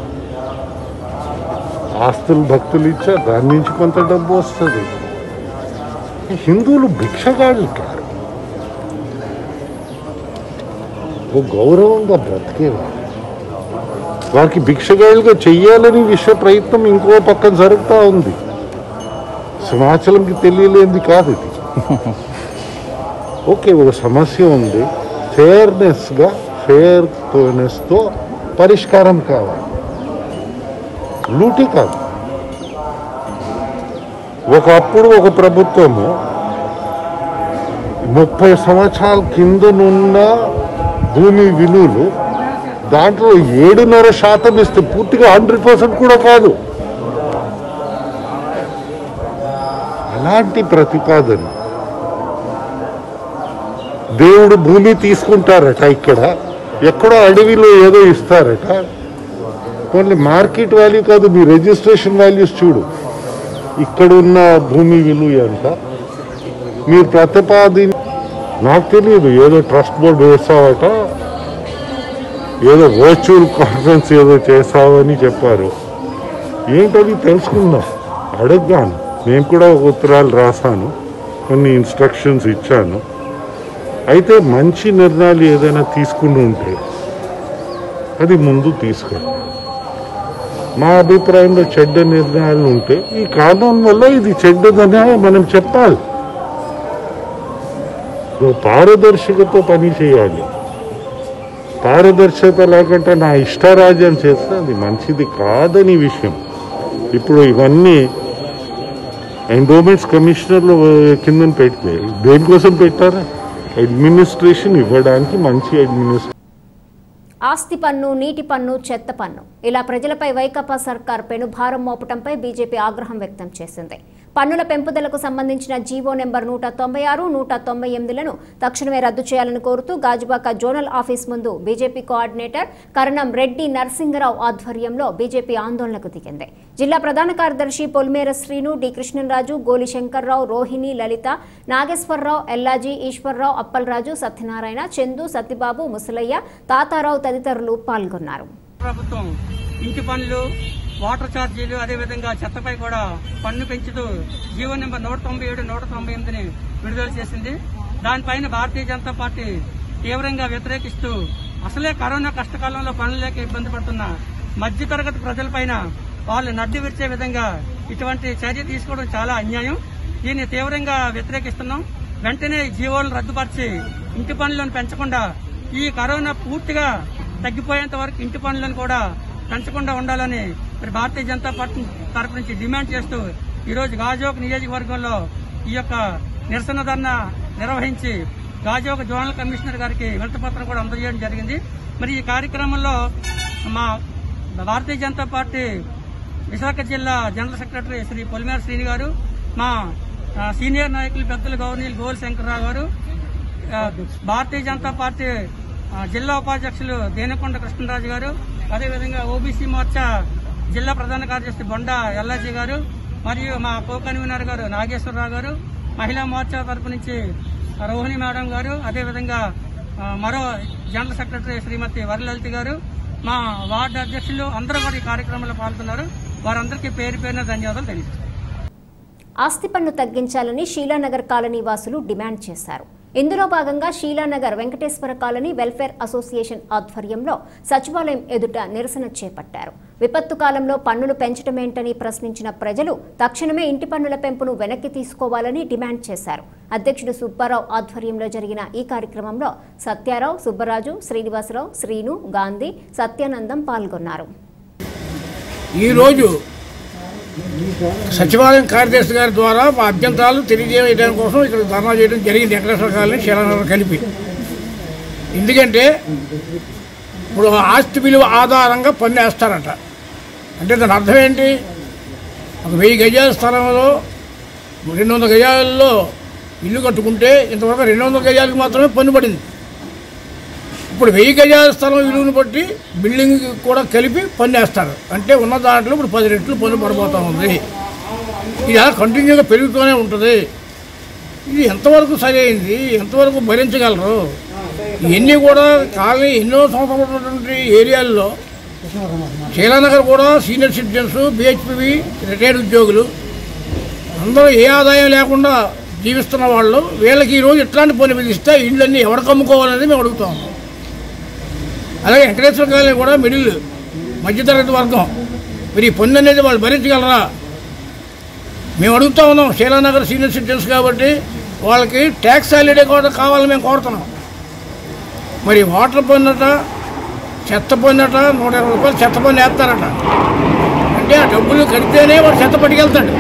ఆస్తులు భక్తులు ఇచ్చారు, దాని నుంచి కొంత డబ్బు వస్తుంది. హిందువులు భిక్షగాళ్ళు కాదు, గౌరవంగా బ్రతికేవారు. వారికి భిక్షగాళ్ళుగా చెయ్యాలని విశ్వ ప్రయత్నం ఇంకో పక్కన జరుగుతూ ఉంది. సింహాచలంకి తెలియలేంది కాదు ఇది. ఓకే, ఒక సమస్య ఉంది, ఫేర్నెస్గా ఫేర్నెస్తో పరిష్కారం కావాలి, లూటీ కాదు. ఒకప్పుడు ఒక ప్రభుత్వము ముప్పై సంవత్సరాల కిందనున్న భూమి విలువలు దాంట్లో ఏడున్నర శాతం ఇస్తే పూర్తిగా హండ్రెడ్ పర్సెంట్ కూడా కాదు. అలాంటి ప్రతిపాదన దేవుడు భూమి తీసుకుంటారట, ఇక్కడ ఎక్కడో అడవిలో ఏదో ఇస్తారట. ఓన్లీ మార్కెట్ వాల్యూ కాదు, మీ రిజిస్ట్రేషన్ వాల్యూస్ చూడు, ఇక్కడ ఉన్న భూమి విలువ ఎంత. మీరు ప్రతిపాదన నాకు తెలియదు, ఏదో ట్రస్ట్ బోర్డు వేస్తావట, ఏదో వర్చువల్ కాన్ఫరెన్స్ ఏదో చేస్తావని చెప్పారు. ఏంటది తెలుసుకుందాం, అడగగాను. నేను కూడా ఒక ఉత్తరాలు రాశాను, కొన్ని ఇన్స్ట్రక్షన్స్ ఇచ్చాను. అయితే మంచి నిర్ణయాలు ఏదైనా తీసుకుని ఉంటే అది ముందు తీసుకోండి. మా అభిప్రాయంలో చెడ్డ నిర్ణయాలు ఉంటే ఈ కారణం వల్ల ఇది చెడ్డదని మనం చెప్పాలి. పారదర్శకతో పని చేయాలి. పారదర్శకత లేకుండా నా ఇష్టారాజ్యం చేస్తే అది మంచిది కాదని విషయం. ఇప్పుడు ఇవన్నీ ఎండోమెంట్స్ కమిషనర్లు కింద పెడితే దేనికోసం పెట్టారా? అడ్మినిస్ట్రేషన్ ఇవ్వడానికి, మంచి అడ్మినిస్ట్రేషన్. ఆస్తి పన్ను, నీటి పన్ను, చెత్త పన్ను ఇలా ప్రజలపై వైకాపా సర్కార్ పెనుభారం మోపటంపై బీజేపీ ఆగ్రహం వ్యక్తం చేసింది. పన్నుల పెంపుదలకు సంబంధించిన జీవో నెంబర్ నూట తొంభై ఆరు నూట తొంభై ఎనిమిదిలను తక్షణమే రద్దు చేయాలని కోరుతూ గాజువాక జోనల్ ఆఫీస్ ముందు బీజేపీ కోఆర్డినేటర్ కరణం రెడ్డి నరసింగరావు ఆధ్వర్యంలో బీజేపీ ఆందోళనకు దిగింది. జిల్లా ప్రధాన కార్యదర్శి పొలిమేర శ్రీను, డి కృష్ణరాజు, గోలి శంకర్రావు, రోహిణి, లలిత, నాగేశ్వరరావు, ఎల్లాజీ, ఈశ్వర్రావు, అప్పలరాజు, సత్యనారాయణ, చందు, సత్యబాబు, ముసలయ్య, తాతారావు తదితరులు పాల్గొన్నారు. ప్రభుత్వం ఇంటి పనులు, వాటర్ ఛార్జీలు, అదేవిధంగా చెత్తపై కూడా పన్ను పెంచుతూ జీవో నెంబర్ నూట తొంభై ఏడు నూట తొంభై ఎనిమిదిని విడుదల చేసింది. దానిపైన భారతీయ జనతా పార్టీ తీవ్రంగా వ్యతిరేకిస్తూ అసలే కరోనా కష్టకాలంలో పనులు లేక ఇబ్బంది పడుతున్న మధ్యతరగతి ప్రజలపైన వాళ్ళు నడ్డి విరిచే విధంగా ఇటువంటి చర్య తీసుకోవడం చాలా అన్యాయం. దీన్ని తీవ్రంగా వ్యతిరేకిస్తున్నాం. వెంటనే జీవోలను రద్దుపరిచి ఇంటి పనులను పెంచకుండా ఈ కరోనా పూర్తిగా తగ్గిపోయేంత వరకు ఇంటి పనులను కూడా పెంచకుండా ఉండాలని మరి భారతీయ జనతా పార్టీ తరఫు నుంచి డిమాండ్ చేస్తూ ఈరోజు గాజోక్ నియోజకవర్గంలో ఈ యొక్క నిరసన ధర్నా నిర్వహించి గాజోక్ జోనల్ కమిషనర్ గారికి వినతిపత్రం కూడా అందజేయడం జరిగింది. మరి ఈ కార్యక్రమంలో మా భారతీయ జనతా పార్టీ విశాఖ జిల్లా జనరల్ సెక్రటరీ శ్రీ పొలిమేర శ్రీని గారు, మా సీనియర్ నాయకులు పెద్దలు గవర్నీలు గోల్ శంకర్రావు గారు, భారతీయ జనతా పార్టీ జిల్లా ఉపాధ్యక్షులు దేనికొండ కృష్ణరాజు గారు, అదేవిధంగా ఓబీసీ మోర్చా జిల్లా ప్రధాన కార్యదర్శి బొండా ఎల్లాజీ గారు, మరియు మా కో కన్వీనర్ గారు నాగేశ్వరరావు గారు, మహిళా మోర్చా తరపు నుంచి రోహిణి మేడం గారు, అదేవిధంగా మరో జనరల్ సెక్రటరీ శ్రీమతి వరలలిత గారు, మా వార్డు అధ్యక్షులు అందరూ కూడా ఈ కార్యక్రమంలో పాల్గొన్నారు. వారందరికీ పేరు పేరున ధన్యవాదాలు తెలియజేస్తారు. ఆస్తి పన్ను తగ్గించాలని షీలానగర్ కాలనీ వాసులు డిమాండ్ చేశారు. ఇందులో భాగంగా Sheelanagar Venkateswara colony welfare association ఆధ్వర్యంలో సచివాలయం ఎదుట నిరసన చేపట్టారు. విపత్తు కాలంలో పన్నులు పెంచడమేంటని ప్రశ్నించిన ప్రజలు తక్షణమే ఇంటి పన్నుల పెంపును వెనక్కి తీసుకోవాలని డిమాండ్ చేశారు. అధ్యక్షుడు సుబ్బారావు ఆధ్వర్యంలో జరిగిన ఈ కార్యక్రమంలో సత్యారావు, సుబ్బరాజు, శ్రీనివాసరావు, శ్రీను, గాంధీ, సత్యానందం పాల్గొన్నారు. ఈరోజు సచివాలయం కార్యదర్శి గారి ద్వారా మా అభ్యంతరాలు తెలియజేయడం కోసం ఇక్కడ ధర్నా చేయడం జరిగింది. వెంకటేశ్వర కాలనీ శీలానగర్ కలిపి. ఎందుకంటే ఇప్పుడు ఆస్తి విలువ ఆధారంగా పన్ను వేస్తారట. అంటే దాని అర్థం ఏంటి? ఒక వెయ్యి గజాల స్థలంలో రెండు వందల గజాలలో ఇల్లు కట్టుకుంటే ఇంతవరకు రెండు వందల గజాలకు మాత్రమే పన్ను పడింది. ఇప్పుడు వెయ్యి గజాల స్థలం విలువను బట్టి బిల్డింగ్ కూడా కలిపి పన్ను వేస్తారు. అంటే ఉన్న దాంట్లో ఇప్పుడు పది రెట్లు పన్ను పడిపోతూ ఉంది. ఇది అలా కంటిన్యూగా పెరుగుతూనే ఉంటుంది. ఇది ఎంతవరకు సరైంది? ఎంతవరకు భరించగలరు? ఇవన్నీ కూడా కాలనీ ఎన్నో సంవత్సరాలు ఏరియాల్లో శీలానగర్ కూడా సీనియర్ సిటిజన్స్, బిహెచ్పివి, రిటైర్డ్ ఉద్యోగులు అందరూ ఏ ఆదాయం లేకుండా జీవిస్తున్న వాళ్ళు. వీళ్ళకి ఈరోజు ఇట్లాంటి పన్ను విధిస్తే ఇళ్ళన్నీ ఎవరికి అమ్ముకోవాలనేది మేము అడుగుతాం. అలాగే వెంకటేశ్వర కాలనీ కూడా మిడిల్ మధ్యతరగతి వర్గం. మరి ఈ పన్ను అనేది వాళ్ళు భరించగలరా? మేము అడుగుతా ఉన్నాం. శీలానగర్ సీనియర్ సిటిజన్స్ కాబట్టి వాళ్ళకి ట్యాక్స్ హాలిడే కూడా కావాలని మేము కోరుతున్నాం. మరి వాటర్ పన్నుట, చెత్త పన్నుట నూట ఇరవై రూపాయలు చెత్త పన్ను వేస్తారట. అంటే ఆ డబ్బులు కడితేనే వాడు చెత్త పట్టుకెళ్తాడు.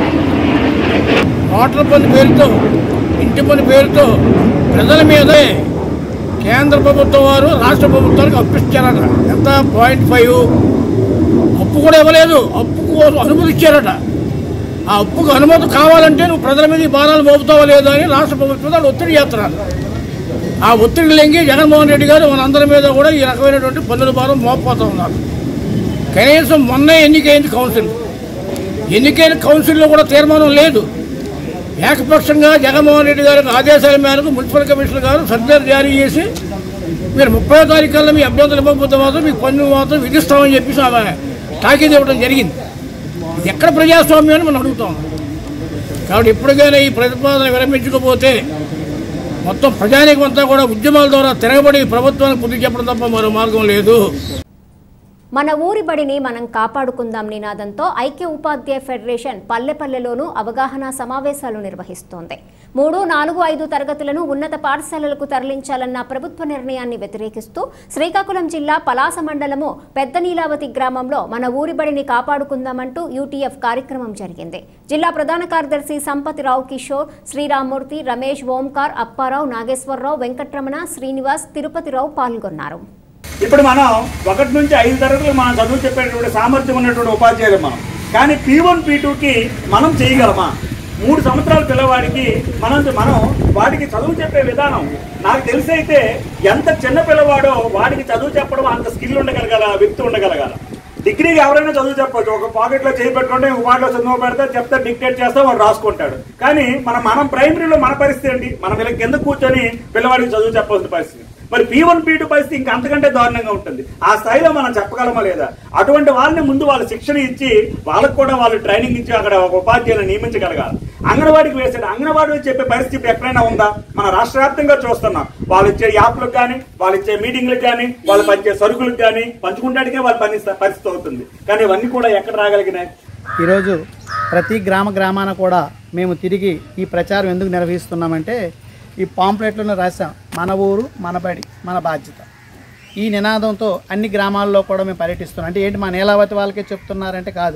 వాటర్ పన్ను పేరుతో, ఇంటి పన్ను పేరుతో ప్రజల మీదే కేంద్ర ప్రభుత్వం వారు రాష్ట్ర ప్రభుత్వానికి అప్పు ఇచ్చారట. ఎంత పాయింట్ ఫైవ్ అప్పు కూడా ఇవ్వలేదు. అప్పుకు అనుమతి ఇచ్చారట. ఆ అప్పుకు అనుమతి కావాలంటే నువ్వు ప్రజల మీద ఈ భారాలు మోపుతావా లేదా అని రాష్ట్ర ప్రభుత్వం వాళ్ళు ఒత్తిడి చేస్తున్నారు. ఆ ఒత్తిడి లెంగి జగన్మోహన్ రెడ్డి గారు మనందరి మీద కూడా ఈ రకమైనటువంటి పన్నుల భారం మోపపోతూ ఉన్నారు. కనీసం మొన్న ఎన్నికైంది కౌన్సిల్. ఎన్నికైన కౌన్సిల్లో కూడా తీర్మానం లేదు. ఏకపక్షంగా జగన్మోహన్ రెడ్డి గారికి ఆదేశాల మేరకు మున్సిపల్ కమిషనర్ గారు సర్క్యులర్ జారీ చేసి మీరు ముప్పై తారీఖు కల్లా మీ అభ్యంతరం ఇవ్వకపోతే మాత్రం మీకు పన్ను మాత్రం విధిస్తామని చెప్పేసి ఆమె తాకీదు ఇవ్వడం జరిగింది. ఇది ఎక్కడ ప్రజాస్వామ్యం అని మనం అడుగుతాం. కాబట్టి ఇప్పటికైనా ఈ ప్రతిపాదన విరమించకపోతే మొత్తం ప్రజానీకం అంతా కూడా ఉద్యమాల ద్వారా తిరగబడి ప్రభుత్వానికి బుద్ధి చెప్పడం తప్ప మరో మార్గం లేదు. మన ఊరి బడిని మనం కాపాడుకుందాం నినాదంతో ఐక్య ఉపాధ్యాయ ఫెడరేషన్ పల్లెపల్లెలోనూ అవగాహన సమావేశాలు నిర్వహిస్తోంది. మూడు, నాలుగు, ఐదు తరగతులను ఉన్నత పాఠశాలలకు తరలించాలన్న ప్రభుత్వ నిర్ణయాన్ని వ్యతిరేకిస్తూ శ్రీకాకుళం జిల్లా పలాస మండలము పెద్ద నీలావతి గ్రామంలో మన ఊరి బడిని కాపాడుకుందామంటూ యూటీఎఫ్ కార్యక్రమం జరిగింది. జిల్లా ప్రధాన కార్యదర్శి సంపతిరావు కిషోర్, శ్రీరామ్మూర్తి, రమేష్, ఓంకార్, అప్పారావు, నాగేశ్వరరావు, వెంకట్రమణ, శ్రీనివాస్, తిరుపతిరావు పాల్గొన్నారు. ఇప్పుడు మనం ఒకటి నుంచి ఐదు తరగతులు మనం చదువు చెప్పేటువంటి సామర్థ్యం ఉన్నటువంటి ఉపాధ్యాయులు మనం. కానీ పీ వన్ పీ టూకి మనం చేయగలమా? మూడు సంవత్సరాల పిల్లవాడికి మనం మనం వాడికి చదువు చెప్పే విధానం నాకు తెలిసి అయితే ఎంత చిన్న పిల్లవాడో వాడికి చదువు చెప్పడం అంత స్కిల్ ఉండగలగాల, వ్యక్తి ఉండగలగాల. డిగ్రీకి ఎవరైనా చదువు చెప్పచ్చు. ఒక పాకెట్లో చేయి పెట్టుకుంటే ఒక పాటలో చదువు పెడితే చెప్తే డిక్టేట్ చేస్తే వాడు రాసుకుంటాడు. కానీ మనం మనం ప్రైమరీలో మన పరిస్థితి ఏంటి? మనం ఇలా కింద కూర్చొని పిల్లవాడికి చదువు చెప్పాల్సిన పరిస్థితి. మరి పీ వన్ పీ టూ పరిస్థితి ఇంకా అంతకంటే దారుణంగా ఉంటుంది. ఆ స్థాయిలో మనం చెప్పగలమా లేదా? అటువంటి వాళ్ళని ముందు వాళ్ళు శిక్షణ ఇచ్చి వాళ్ళకు కూడా వాళ్ళు ట్రైనింగ్ ఇచ్చి అక్కడ ఒక ఉపాధ్యాయులను నియమించగలగాలి. అంగన్వాడికి వేసాడు. అంగన్వాడి చెప్పే పరిస్థితి ఎక్కడైనా ఉందా? మన రాష్ట్ర వ్యాప్తంగా చూస్తున్నాం. వాళ్ళు ఇచ్చే యాప్లకు కానీ, వాళ్ళు ఇచ్చే మీటింగ్లకు కానీ, వాళ్ళు పంచే సరుకులకు కానీ పంచుకుంటానికే వాళ్ళు పని పరిస్థితి అవుతుంది. కానీ ఇవన్నీ కూడా ఎక్కడ రాగలిగినాయి? ఈరోజు ప్రతి గ్రామ గ్రామాన కూడా మేము తిరిగి ఈ ప్రచారం ఎందుకు నిర్వహిస్తున్నామంటే ఈ పాంప్లెట్లను రాసాం. మన ఊరు మన బడి మన బాధ్యత. ఈ నినాదంతో అన్ని గ్రామాల్లో కూడా మేము పర్యటిస్తున్నాం. అంటే ఏంటి మా నీలావతి వాళ్ళకే చెప్తున్నారంటే కాదు,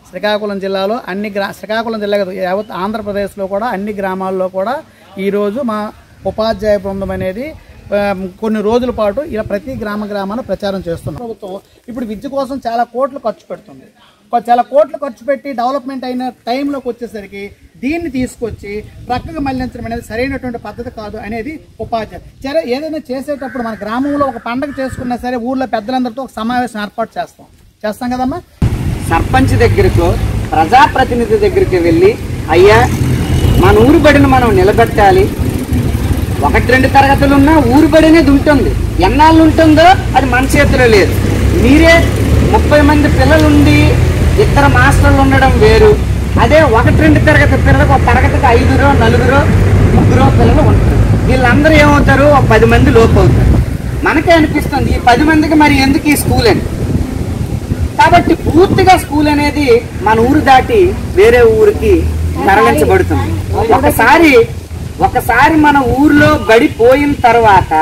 శ్రీకాకుళం జిల్లాలో అన్ని గ్రా శ్రీకాకుళం జిల్లా కాదు యావత్ ఆంధ్రప్రదేశ్లో కూడా అన్ని గ్రామాల్లో కూడా ఈరోజు మా ఉపాధ్యాయ బృందం అనేది కొన్ని రోజుల పాటు ఇలా ప్రతి గ్రామ గ్రామాన ప్రచారం చేస్తున్నాం. ప్రభుత్వం ఇప్పుడు విద్య కోసం చాలా కోట్లు ఖర్చు పెడుతుంది. చాలా కోట్లు ఖర్చు పెట్టి డెవలప్మెంట్ అయిన టైంలోకి వచ్చేసరికి దీన్ని తీసుకొచ్చి ప్రక్కగా మళ్లించడం అనేది సరైనటువంటి పద్ధతి కాదు అనేది ఉపాధ్యాయులు. సరే ఏదైనా చేసేటప్పుడు మన గ్రామంలో ఒక పండుగ చేసుకున్నా సరే ఊర్లో పెద్దలందరితో ఒక సమావేశం ఏర్పాటు చేస్తాం చేస్తాం కదమ్మా. సర్పంచ్ దగ్గరకు ప్రజాప్రతినిధి దగ్గరికి వెళ్ళి అయ్యా మన ఊరు బడిని మనం నిలబెట్టాలి, ఒకటి రెండు తరగతులు ఉన్నా ఊరు బడి అనేది ఉంటుంది, ఎన్నాళ్ళు ఉంటుందో అది మన చేతిలో లేదు. మీరే ముప్పై మంది పిల్లలుండి ఇద్దరు మాస్టర్లు ఉండడం వేరు, అదే ఒకటి రెండు తరగతి పిల్లలకు ఒక తరగతికి ఐదుగురో నలుగురో ముగ్గురో పిల్లలు ఉంటారు. వీళ్ళందరూ ఏమవుతారు, ఒక పది మంది లోపు అవుతారు. మనకే అనిపిస్తుంది ఈ పది మందికి మరి ఎందుకు ఈ స్కూల్ అని. కాబట్టి పూర్తిగా స్కూల్ అనేది మన ఊరు దాటి వేరే ఊరికి తరలించబడుతుంది. ఒకసారి ఒకసారి మన ఊర్లో బడి పోయిన తర్వాత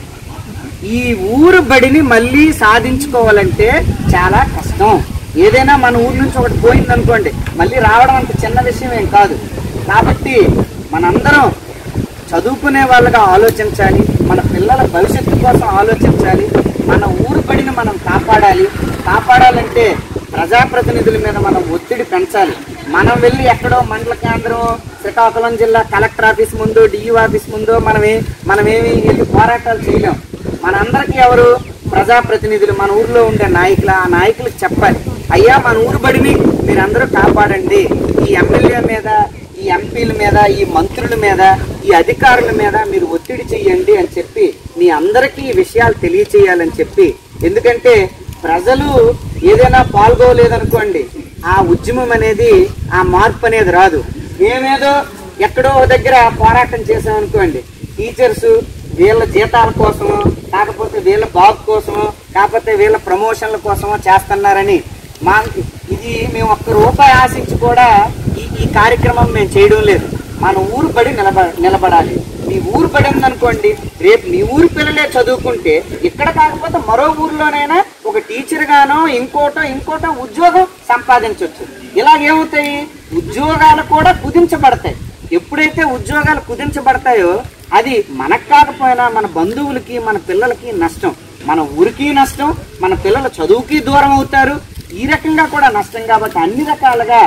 ఈ ఊరు బడిని మళ్ళీ సాధించుకోవాలంటే చాలా కష్టం. ఏదైనా మన ఊరు నుంచి ఒకటి పోయింది అనుకోండి, మళ్ళీ రావడం అంత చిన్న విషయం ఏం కాదు. కాబట్టి మనందరం చదువుకునే వాళ్ళగా ఆలోచించాలి, మన పిల్లల భవిష్యత్తు కోసం ఆలోచించాలి, మన ఊరు బడిని మనం కాపాడాలి. కాపాడాలంటే ప్రజాప్రతినిధుల మీద మనం ఒత్తిడి పెంచాలి. మనం వెళ్ళి ఎక్కడో మండల కేంద్రం శ్రీకాకుళం జిల్లా కలెక్టర్ ఆఫీస్ ముందు డిఈఓ ఆఫీస్ ముందు మనమే మనమేమి వెళ్ళి పోరాటాలు చేయలేం. మనందరికీ ఎవరు ప్రజాప్రతినిధులు, మన ఊర్లో ఉండే నాయకులు. ఆ నాయకులకు చెప్పాలి, అయ్యా మన ఊరు బడిని మీరందరూ కాపాడండి. ఈ ఎమ్మెల్యే మీద, ఈ ఎంపీల మీద, ఈ మంత్రుల మీద, ఈ అధికారుల మీద మీరు ఒత్తిడి చెయ్యండి అని చెప్పి మీ అందరికీ ఈ విషయాలు తెలియచేయాలని చెప్పి. ఎందుకంటే ప్రజలు ఏదైనా పాల్గొలేదనుకోండి, ఆ ఉద్యమం అనేది, ఆ మార్పు అనేది రాదు. మేమేదో ఎక్కడో దగ్గర పోరాటం చేసామనుకోండి, టీచర్స్ వీళ్ళ జీతాల కోసమో కాకపోతే వీళ్ళ బాబు కోసమో కాకపోతే వీళ్ళ ప్రమోషన్ల కోసమో చేస్తున్నారని మా ఇది మేము ఒక్క రూపాయి ఆశించి కూడా ఈ ఈ కార్యక్రమం మేము చేయడం లేదు. మన ఊరు బడి నిలబ నిలబడాలి. మీ ఊరు బడి ఉందనుకోండి, రేపు మీ ఊరు పిల్లలే చదువుకుంటే ఇక్కడ కాకపోతే మరో ఊర్లోనైనా ఒక టీచర్ గానో ఇంకోటో ఇంకోటో ఉద్యోగం సంపాదించవచ్చు. ఇలాగేమవుతాయి, ఉద్యోగాలు కూడా కుదించబడతాయి. ఎప్పుడైతే ఉద్యోగాలు కుదించబడతాయో అది మనకు కాకపోయినా మన బంధువులకి, మన పిల్లలకి నష్టం, మన ఊరికి నష్టం, మన పిల్లల చదువుకి దూరం అవుతారు. ఈ రకంగా కూడా నష్టం. కాబట్టి అన్ని రకాలుగా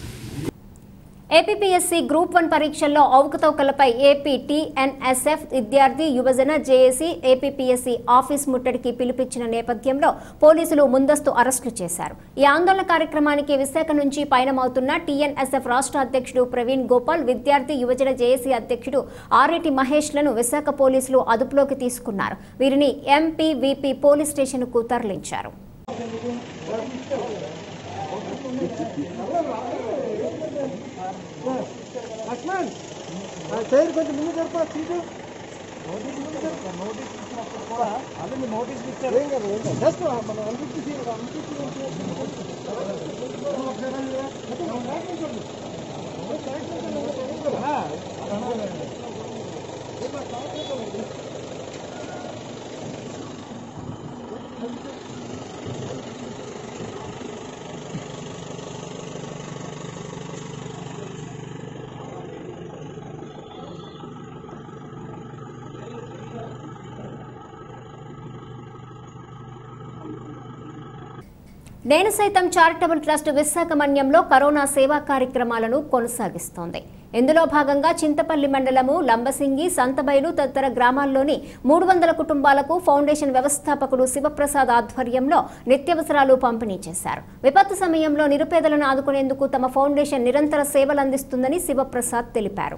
ఏపీపీఎస్సీ గ్రూప్ వన్ పరీక్షల్లో అవకతవకలపై ఏపీ టీఎన్ఎస్ఎఫ్ విద్యార్థి యువజన జేఏసీ ఏపీపీఎస్సీ ఆఫీస్ ముట్టడికి పిలుపిచ్చిన నేపథ్యంలో పోలీసులు ముందస్తు అరెస్టులు చేశారు. ఈ ఆందోళన కార్యక్రమానికి విశాఖ నుంచి పయనమవుతున్న టీఎన్ఎస్ఎఫ్ రాష్ట్ర అధ్యక్షుడు ప్రవీణ్ గోపాల్, విద్యార్థి యువజన జేఏసీ అధ్యక్షుడు ఆర్ఏటి మహేష్లను విశాఖ పోలీసులు అదుపులోకి తీసుకున్నారు. వీరిని ఎంపీవీపీ పోలీస్ స్టేషన్కు తరలించారు. లక్ష్మణ్ చైర్ కొంచెం ముందు జరపా సీటు నోటీస్ ముందు జరపా నోటీస్ ఇచ్చినప్పుడు కూడా అదే నోటీస్ ఇచ్చారు ఏం కాదు జస్ట్ మన అనిపించి నేను సైతం చారిటబుల్ ట్రస్ట్ విశాఖ మన్యంలో కరోనా సేవా కార్యక్రమాలను కొనసాగిస్తోంది. ఇందులో భాగంగా చింతపల్లి మండలము లంబసింగి, సంతబైలు తదితర గ్రామాల్లోని మూడు వందల కుటుంబాలకు ఫౌండేషన్ వ్యవస్థాపకుడు శివప్రసాద్ ఆధ్వర్యంలో నిత్యావసరాలు పంపిణీ చేశారు. విపత్తు సమయంలో నిరుపేదలను ఆదుకునేందుకు తమ ఫౌండేషన్ నిరంతర సేవలందిస్తుందని శివప్రసాద్ తెలిపారు.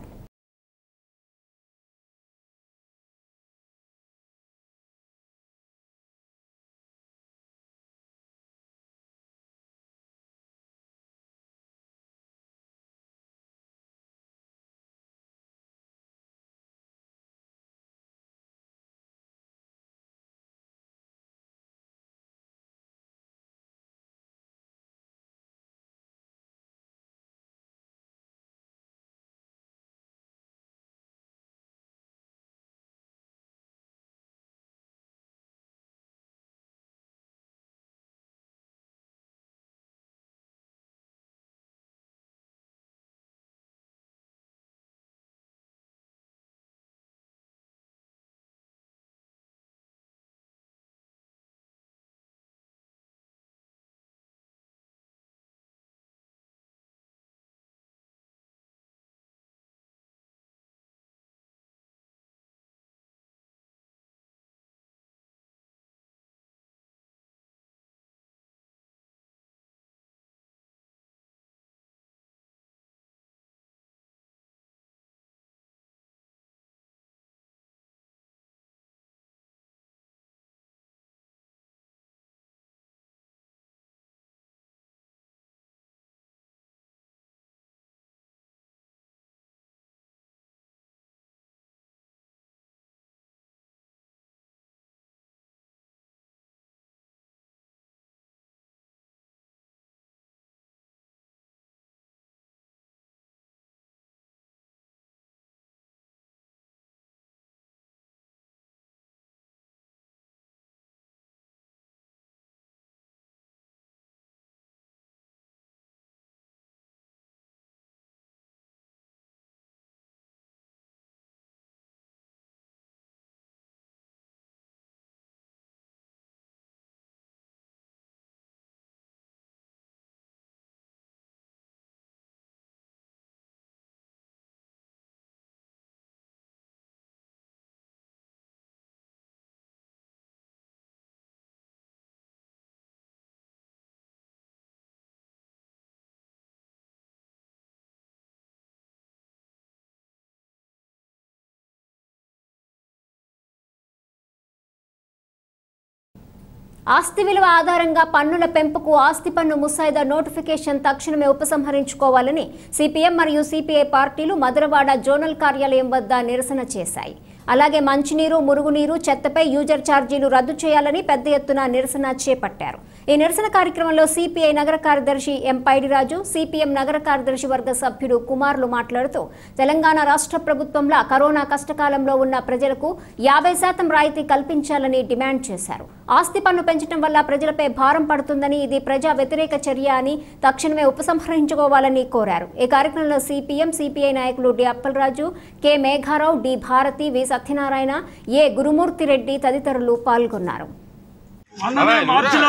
ఆస్తి విలువ ఆధారంగా పన్నుల పెంపుకు ఆస్తి పన్ను ముసాయిదా నోటిఫికేషన్ తక్షణమే ఉపసంహరించుకోవాలని సిపిఎం మరియు సిపిఐ పార్టీలు మధురవాడ జోనల్ కార్యాలయం వద్ద నిరసన చేశాయి. అలాగే మంచినీరు, మురుగునీరు, చెత్తపై యూజర్ ఛార్జీలు రద్దు చేయాలని పెద్ద ఎత్తున నిరసన చేపట్టారు. ఈ నిరసన కార్యక్రమంలో సిపిఐ నగర కార్యదర్శి ఎం పైడిరాజు, సిపిఎం నగర కార్యదర్శి వర్గ సభ్యుడు కుమార్లు మాట్లాడుతూ తెలంగాణ రాష్ట్ర ప్రభుత్వంలో కరోనా కష్టకాలంలో ఉన్న ప్రజలకు యాభై శాతం రాయితీ కల్పించాలని డిమాండ్ చేశారు. ఆస్తి పన్ను పెంచడం వల్ల ప్రజలపై భారం పడుతుందని, ఇది ప్రజా వ్యతిరేక చర్య అని తక్షణమే ఉపసంహరించుకోవాలని కోరారు. ఈ కార్యక్రమంలో సిపిఎం, సిపిఐ నాయకులు D Appalaraju, K Megharao, D Bharati, V Satyanarayana, A Gurumurthy Reddy తదితరులు పాల్గొన్నారు. మొన్ననే మార్చిలో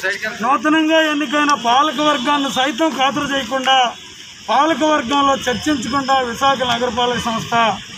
నూతనంగా ఎన్నికైన పాలక వర్గాన్ని సైతం ఖాతరు చేయకుండా, పాలక వర్గంలో చర్చించకుండా విశాఖ నగరపాలక సంస్థ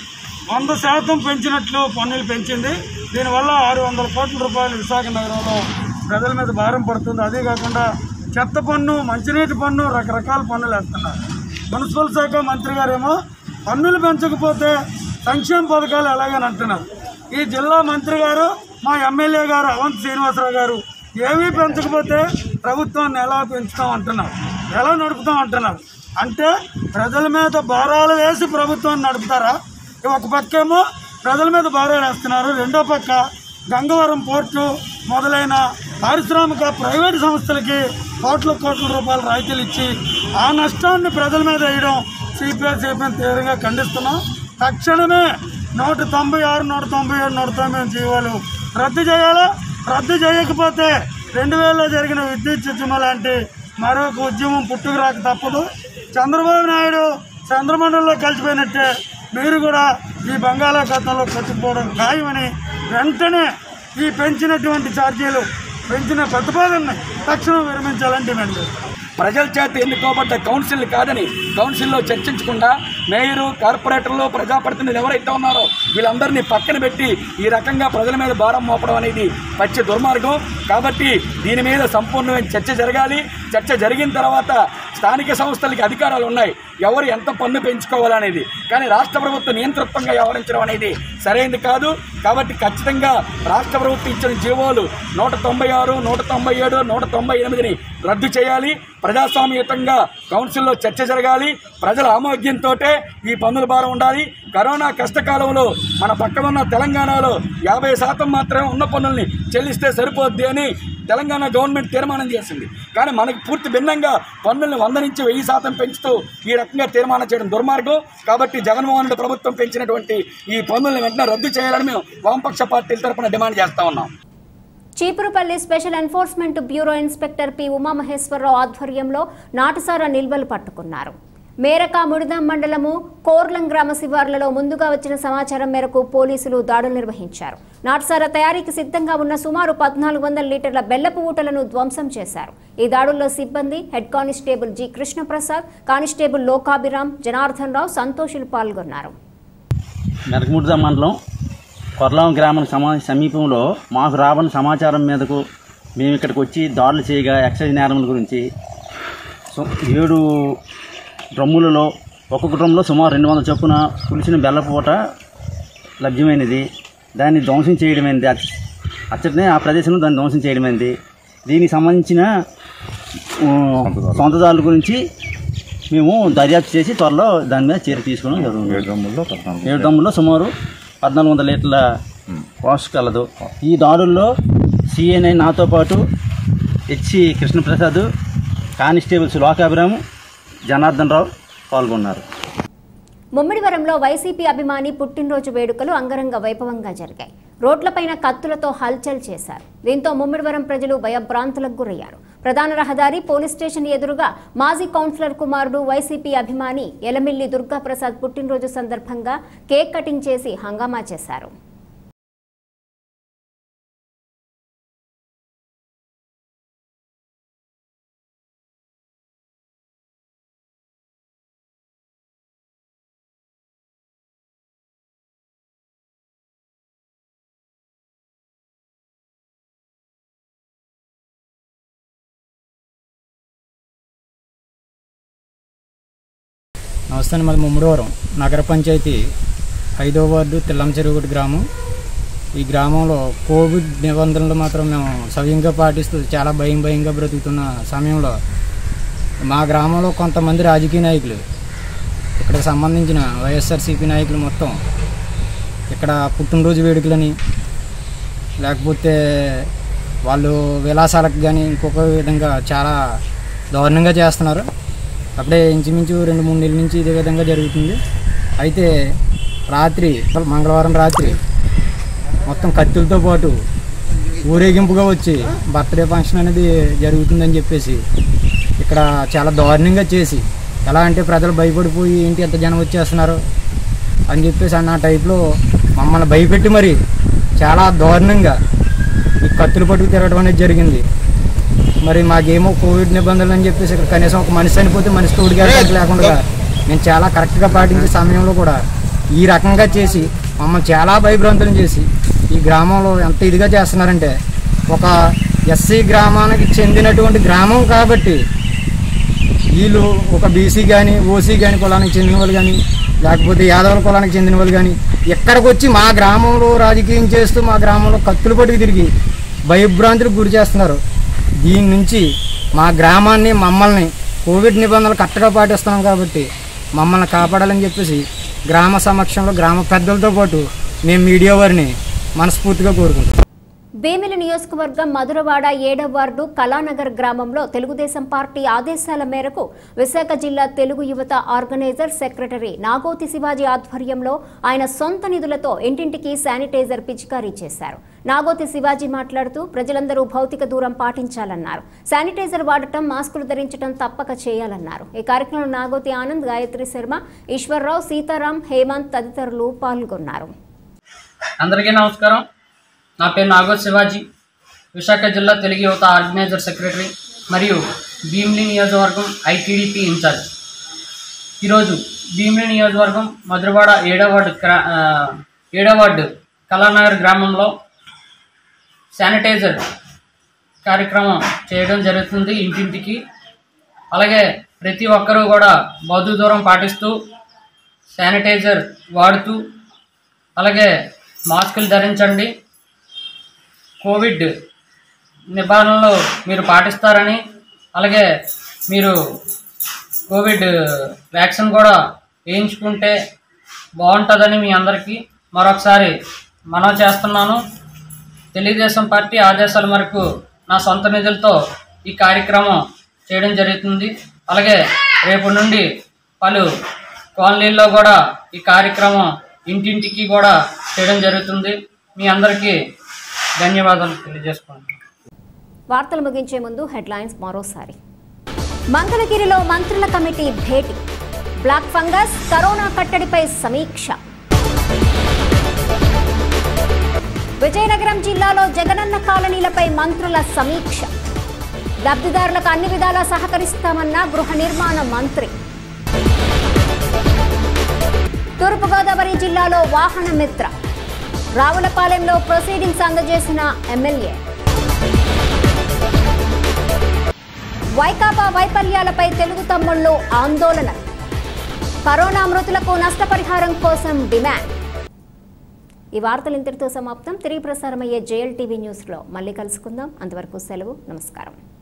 వంద శాతం పెంచినట్లు పన్నులు పెంచింది. దీనివల్ల ఆరు వందల కోట్ల రూపాయలు విశాఖ నగరంలో ప్రజల మీద భారం పడుతుంది. అదే కాకుండా చెత్త పన్ను, మంచినీటి పన్ను, రకరకాల పన్నులు వేస్తున్నారు. మున్సిపల్ శాఖ మంత్రి గారేమో పన్నులు పెంచకపోతే సంక్షేమ పథకాలు ఎలాగని అంటున్నారు. ఈ జిల్లా మంత్రి గారు, మా ఎమ్మెల్యే గారు అవంతి శ్రీనివాసరావు గారు ఏమీ పెంచకపోతే ప్రభుత్వాన్ని ఎలా పెంచుతాం అంటున్నారు, ఎలా నడుపుతాం అంటున్నారు. అంటే ప్రజల మీద భారాలు వేసి ప్రభుత్వాన్ని నడుపుతారా? ఒక పక్కేమో ప్రజల మీద భారాలు వేస్తున్నారు, రెండో పక్క గంగవరం పోర్టు మొదలైన పారిశ్రామిక ప్రైవేటు సంస్థలకి కోట్ల కోట్ల రూపాయల రాయితీలు ఇచ్చి ఆ నష్టాన్ని ప్రజల మీద వేయడం సిపిఐ సిపిఎం తీవ్రంగా ఖండిస్తున్నాం. తక్షణమే నూట తొంభై ఆరు నూట తొంభై ఏడు నూట తొంభై జీవోలు రద్దు చేయాలి. రద్దు చేయకపోతే రెండు వేలలో జరిగిన విద్యుత్ ఉద్యమం లాంటి మరొక ఉద్యమం పుట్టుకు రాక తప్పదు. చంద్రబాబు నాయుడు చంద్రమండలంలో కలిసిపోయినట్టే మీరు కూడా ఈ బంగాళాఖాతంలో కొట్టుకుపోవడం ఖాయమని వెంటనే ఈ పెంచినటువంటి ఛార్జీలు పెంచిన ప్రతిపాదనని తక్షణం విరమించాలని డిమాండ్ చేస్తారు. ప్రజల చేత ఎన్నుకోబడ్డ కౌన్సిల్ కాదని కౌన్సిల్లో చర్చించకుండా మేయరు, కార్పొరేటర్లు, ప్రజాప్రతినిధులు ఎవరైతే ఉన్నారో వీళ్ళందరినీ పక్కన పెట్టి ఈ రకంగా ప్రజల మీద భారం మోపడం అనేది పచ్చి దుర్మార్గం. కాబట్టి దీని మీద సంపూర్ణమైన చర్చ జరగాలి. చర్చ జరిగిన తర్వాత స్థానిక సంస్థలకి అధికారాలు ఉన్నాయి, ఎవరు ఎంత పన్ను పెంచుకోవాలనేది. కానీ రాష్ట్ర ప్రభుత్వం నియంతృత్వంగా వ్యవహరించడం అనేది సరైనది కాదు. కాబట్టి ఖచ్చితంగా రాష్ట్ర ప్రభుత్వం ఇచ్చిన జీవోలు నూట తొంభై ఆరు నూట తొంభై ఏడు నూట తొంభై ఎనిమిదిని రద్దు చేయాలి. ప్రజాస్వామ్యయుతంగా కౌన్సిల్లో చర్చ జరగాలి. ప్రజల ఆమోద్యంతో ఈ పన్నుల భారం ఉండాలి. కరోనా కష్టకాలంలో మన పక్కన ఉన్న తెలంగాణలో యాభై శాతం మాత్రమే ఉన్న పన్నుల్ని చెల్లిస్తే సరిపోద్ది అని తెలంగాణ గవర్నమెంట్ తీర్మానం చేసింది. కానీ మనకు పూర్తి భిన్నంగా పన్నుల్ని వంద నుంచి వెయ్యి శాతం పెంచుతూ ఈ రకంగా తీర్మానం చేయడం దుర్మార్గం. కాబట్టి జగన్మోహన్ రెడ్డి ప్రభుత్వం పెంచినటువంటి ఈ పన్నుల్ని వెంటనే రద్దు చేయాలని మేము వామపక్ష పార్టీల తరఫున డిమాండ్ చేస్తా ఉన్నాం. Cheepurupalli special enforcement bureau inspector P Umamaheswararao ఆధ్వర్యంలో నాటుసారా నిల్వలు పట్టుకున్నారు. మేరక ముడిదాం మండలము కోర్లం గ్రామ శివార్లలో ముందుగా వచ్చిన సమాచారం మేరకు పోలీసులు దాడులు నిర్వహించారు. నాటుసారా తయారీకి సిద్ధంగా ఉన్న సుమారు పద్నాలుగు వందల లీటర్ల బెల్లపు ఊటలను ధ్వంసం చేశారు. ఈ దాడుల్లో సిబ్బంది, head constable G Krishnaprasad, constable Lokabhiram, Janardhan Rao, సంతోషులు పాల్గొన్నారు. మేరక ముడిదాం మండలం కొర్లాం గ్రామం సమా సమీపంలో మాకు రాబడిన సమాచారం మీదకు మేము ఇక్కడికి వచ్చి దాడులు చేయగా ఎక్సైజ్ నేరముల గురించి ఏడు డ్రమ్ములలో ఒక్కొక్క డ్రమ్ములో సుమారు రెండు వందల చొప్పున పులిసిన బెల్లపూట లభ్యమైనది. దాన్ని ధ్వంసం చేయడమైంది. అచ్చటనే ఆ ప్రదేశంలో దాన్ని ధ్వంసం చేయడమైంది. దీనికి సంబంధించిన సొంతదారుల గురించి మేము దర్యాప్తు చేసి త్వరలో దాని మీద చర్య తీసుకోవడం జరుగుతుంది. ఏడు డ్రమ్ముల్లో సుమారు పద్నాలుగు వందల లీటర్ల వాష్ కలదు. ఈ దాడుల్లో సిఎన్ఐ నాతో పాటు హెచ్సి కృష్ణప్రసాద్, కానిస్టేబుల్స్ లోకాభిరామ్, జనార్దన్ రావు పాల్గొన్నారు. ముమ్మిడివరంలో వైసీపీ అభిమాని పుట్టినరోజు వేడుకలు అంగరంగ వైభవంగా జరిగాయి. రోడ్లపైన కత్తులతో హల్చల్ చేశారు. దీంతో ముమ్మిడివరం ప్రజలు భయభ్రాంతులకు గురయ్యారు. ప్రధాన రహదారి పోలీస్ స్టేషన్ ఎదురుగా మాజీ కౌన్సిలర్ కుమారుడు వైసీపీ అభిమాని ఎలమిల్లి దుర్గాప్రసాద్ పుట్టినరోజు సందర్భంగా కేక్ కటింగ్ చేసి హంగామా చేశారు. నమస్తే. మాది ముమ్మడివరం నగర పంచాయతీ ఐదో వార్డు తెల్లంచెరుగుడి గ్రామం. ఈ గ్రామంలో కోవిడ్ నిబంధనలు మాత్రం మేము సవ్యంగా పాటిస్తూ చాలా భయం భయంగా బ్రతుకుతున్న సమయంలో మా గ్రామంలో కొంతమంది రాజకీయ నాయకులు ఇక్కడికి సంబంధించిన వైఎస్ఆర్సీపీ నాయకులు మొత్తం ఇక్కడ పుట్టినరోజు వేడుకలని లేకపోతే వాళ్ళు విలాసాలకు కానీ ఇంకొక విధంగా చాలా దారుణంగా చేస్తున్నారు. అప్పుడే ఇంచుమించు రెండు మూడు నెలల నుంచి ఇదే విధంగా జరుగుతుంది. అయితే రాత్రి మంగళవారం రాత్రి మొత్తం కత్తులతో పాటు ఊరేగింపుగా వచ్చి బర్త్డే ఫంక్షన్ అనేది జరుగుతుందని చెప్పేసి ఇక్కడ చాలా దారుణంగా చేసి, ఎలా అంటే ప్రజలు భయపడిపోయి ఏంటి ఎంత జనం వచ్చేస్తున్నారు అని చెప్పేసి అన్న టైప్లో మమ్మల్ని భయపెట్టి మరి చాలా దారుణంగా ఈ కత్తులు పట్టుకు తిరగడం అనేది జరిగింది. మరి మాకేమో కోవిడ్ నిబంధనలు అని చెప్పేసి ఇక్కడ కనీసం ఒక మనిషి చనిపోతే మనిషి తోడుగా లేకుండా మేము చాలా కరెక్ట్గా పాటించే సమయంలో కూడా ఈ రకంగా చేసి మమ్మల్ని చాలా భయభ్రాంతులను చేసి ఈ గ్రామంలో ఎంత ఇదిగా చేస్తున్నారంటే, ఒక ఎస్సీ గ్రామానికి చెందినటువంటి గ్రామం కాబట్టి వీళ్ళు ఒక బీసీ కానీ ఓసీ కానీ కులానికి చెందిన వాళ్ళు కానీ లేకపోతే యాదవుల కులానికి చెందిన వాళ్ళు కానీ ఎక్కడికి వచ్చి మా గ్రామంలో రాజకీయం చేస్తూ మా గ్రామంలో కత్తులు పట్టుకు తిరిగి భయభ్రాంతులకు గురి చేస్తున్నారు. దీని నుంచి మా గ్రామాన్ని మమ్మల్ని కోవిడ్ నిబంధనలు కరెక్ట్గా పాటిస్తున్నాం కాబట్టి మమ్మల్ని కాపాడాలని చెప్పేసి గ్రామ సమక్షంలో గ్రామ పెద్దలతో పాటు మేము మీడియా వారిని మనస్ఫూర్తిగా కోరుకుంటాం. భీమిలి నియోజకవర్గం మధురవాడ ఏడవ వార్డు కళానగర్ గ్రామంలో తెలుగుదేశం పార్టీ ఆదేశాల మేరకు విశాఖ జిల్లా తెలుగు యువత ఆర్గనైజర్ సెక్రటరీ నాగోతి శివాజీ ఆధ్వర్యంలో ఆయన సొంత నిధులతో ఇంటింటికి శానిటైజర్ పిచికారీ చేశారు. నాగోతి శివాజీ మాట్లాడుతూ ప్రజలందరూ భౌతిక దూరం పాటించాలన్నారు. శానిటైజర్ వాడటం, మాస్కులు ధరించడం తప్పక చేయాలన్నారు. ఈ కార్యక్రమంలో నాగోతి ఆనంద్, గాయత్రి శర్మ, ఈశ్వర్రావు, సీతారాం, హేమంత్ తదితరులు పాల్గొన్నారు. అందరికీ నమస్కారం. నా పేరు నాగోత్ శివాజీ, విశాఖ జిల్లా తెలుగు యువత ఆర్గనైజర్ సెక్రటరీ మరియు భీమిలి నియోజకవర్గం ఐటీడీపీ ఇన్ఛార్జ్. ఈరోజు భీమిలి నియోజకవర్గం మధురవాడ ఏడవ వార్డు ఏడవ వార్డు కళానగర్ గ్రామంలో శానిటైజర్ కార్యక్రమం చేయడం జరుగుతుంది ఇంటింటికి. అలాగే ప్రతి ఒక్కరూ కూడా భౌతిక దూరం పాటిస్తూ శానిటైజర్ వాడుతూ అలాగే మాస్కులు ధరించండి, కోవిడ్ నిబంధనలు మీరు పాటిస్తారని, అలాగే మీరు కోవిడ్ వ్యాక్సిన్ కూడా వేయించుకుంటే బాగుంటుందని మీ అందరికీ మరొకసారి మనవి చేస్తున్నాను. తెలుగుదేశం పార్టీ ఆదేశాల మేరకు నా సొంత నిధులతో ఈ కార్యక్రమం చేయడం జరుగుతుంది. అలాగే రేపు నుండి పలు కాలనీల్లో కూడా ఈ కార్యక్రమం ఇంటింటికి కూడా చేయడం జరుగుతుంది. మీ అందరికీ ధన్యవాదాలు తెలియజేసుకుంటున్నాను. వార్తలు ముగించే ముందు హెడ్లైన్స్ మరోసారి. మంగళగిరిలో మంత్రుల కమిటీ భేటీ, బ్లాక్ ఫంగస్, కరోనా కట్టడిపై సమీక్ష. విజయనగరం జిల్లాలో జగనన్న కాలనీలపై మంత్రుల సమీక్ష. లబ్ధిదారులకు అన్ని విధాలా సహకరిస్తామన్న గృహ నిర్మాణ మంత్రి. తూర్పుగోదావరి జిల్లాలో వాహన మిత్ర, రావులపాలెంలో ప్రొసీడింగ్స్ అందజేసిన ఎమ్మెల్యే. వైకాపా వైఫల్యాలపై తెలుగు తమ్ముళ్లు ఆందోళన, కరోనా మృతులకు నష్టపరిహారం కోసం డిమాండ్. ఈ వార్తలు ఇంతటితో సమాప్తం. తిరిగి ప్రసారమయ్యే జేఎల్ టీవీ న్యూస్లో మళ్ళీ కలుసుకుందాం. అంతవరకు సెలవు, నమస్కారం.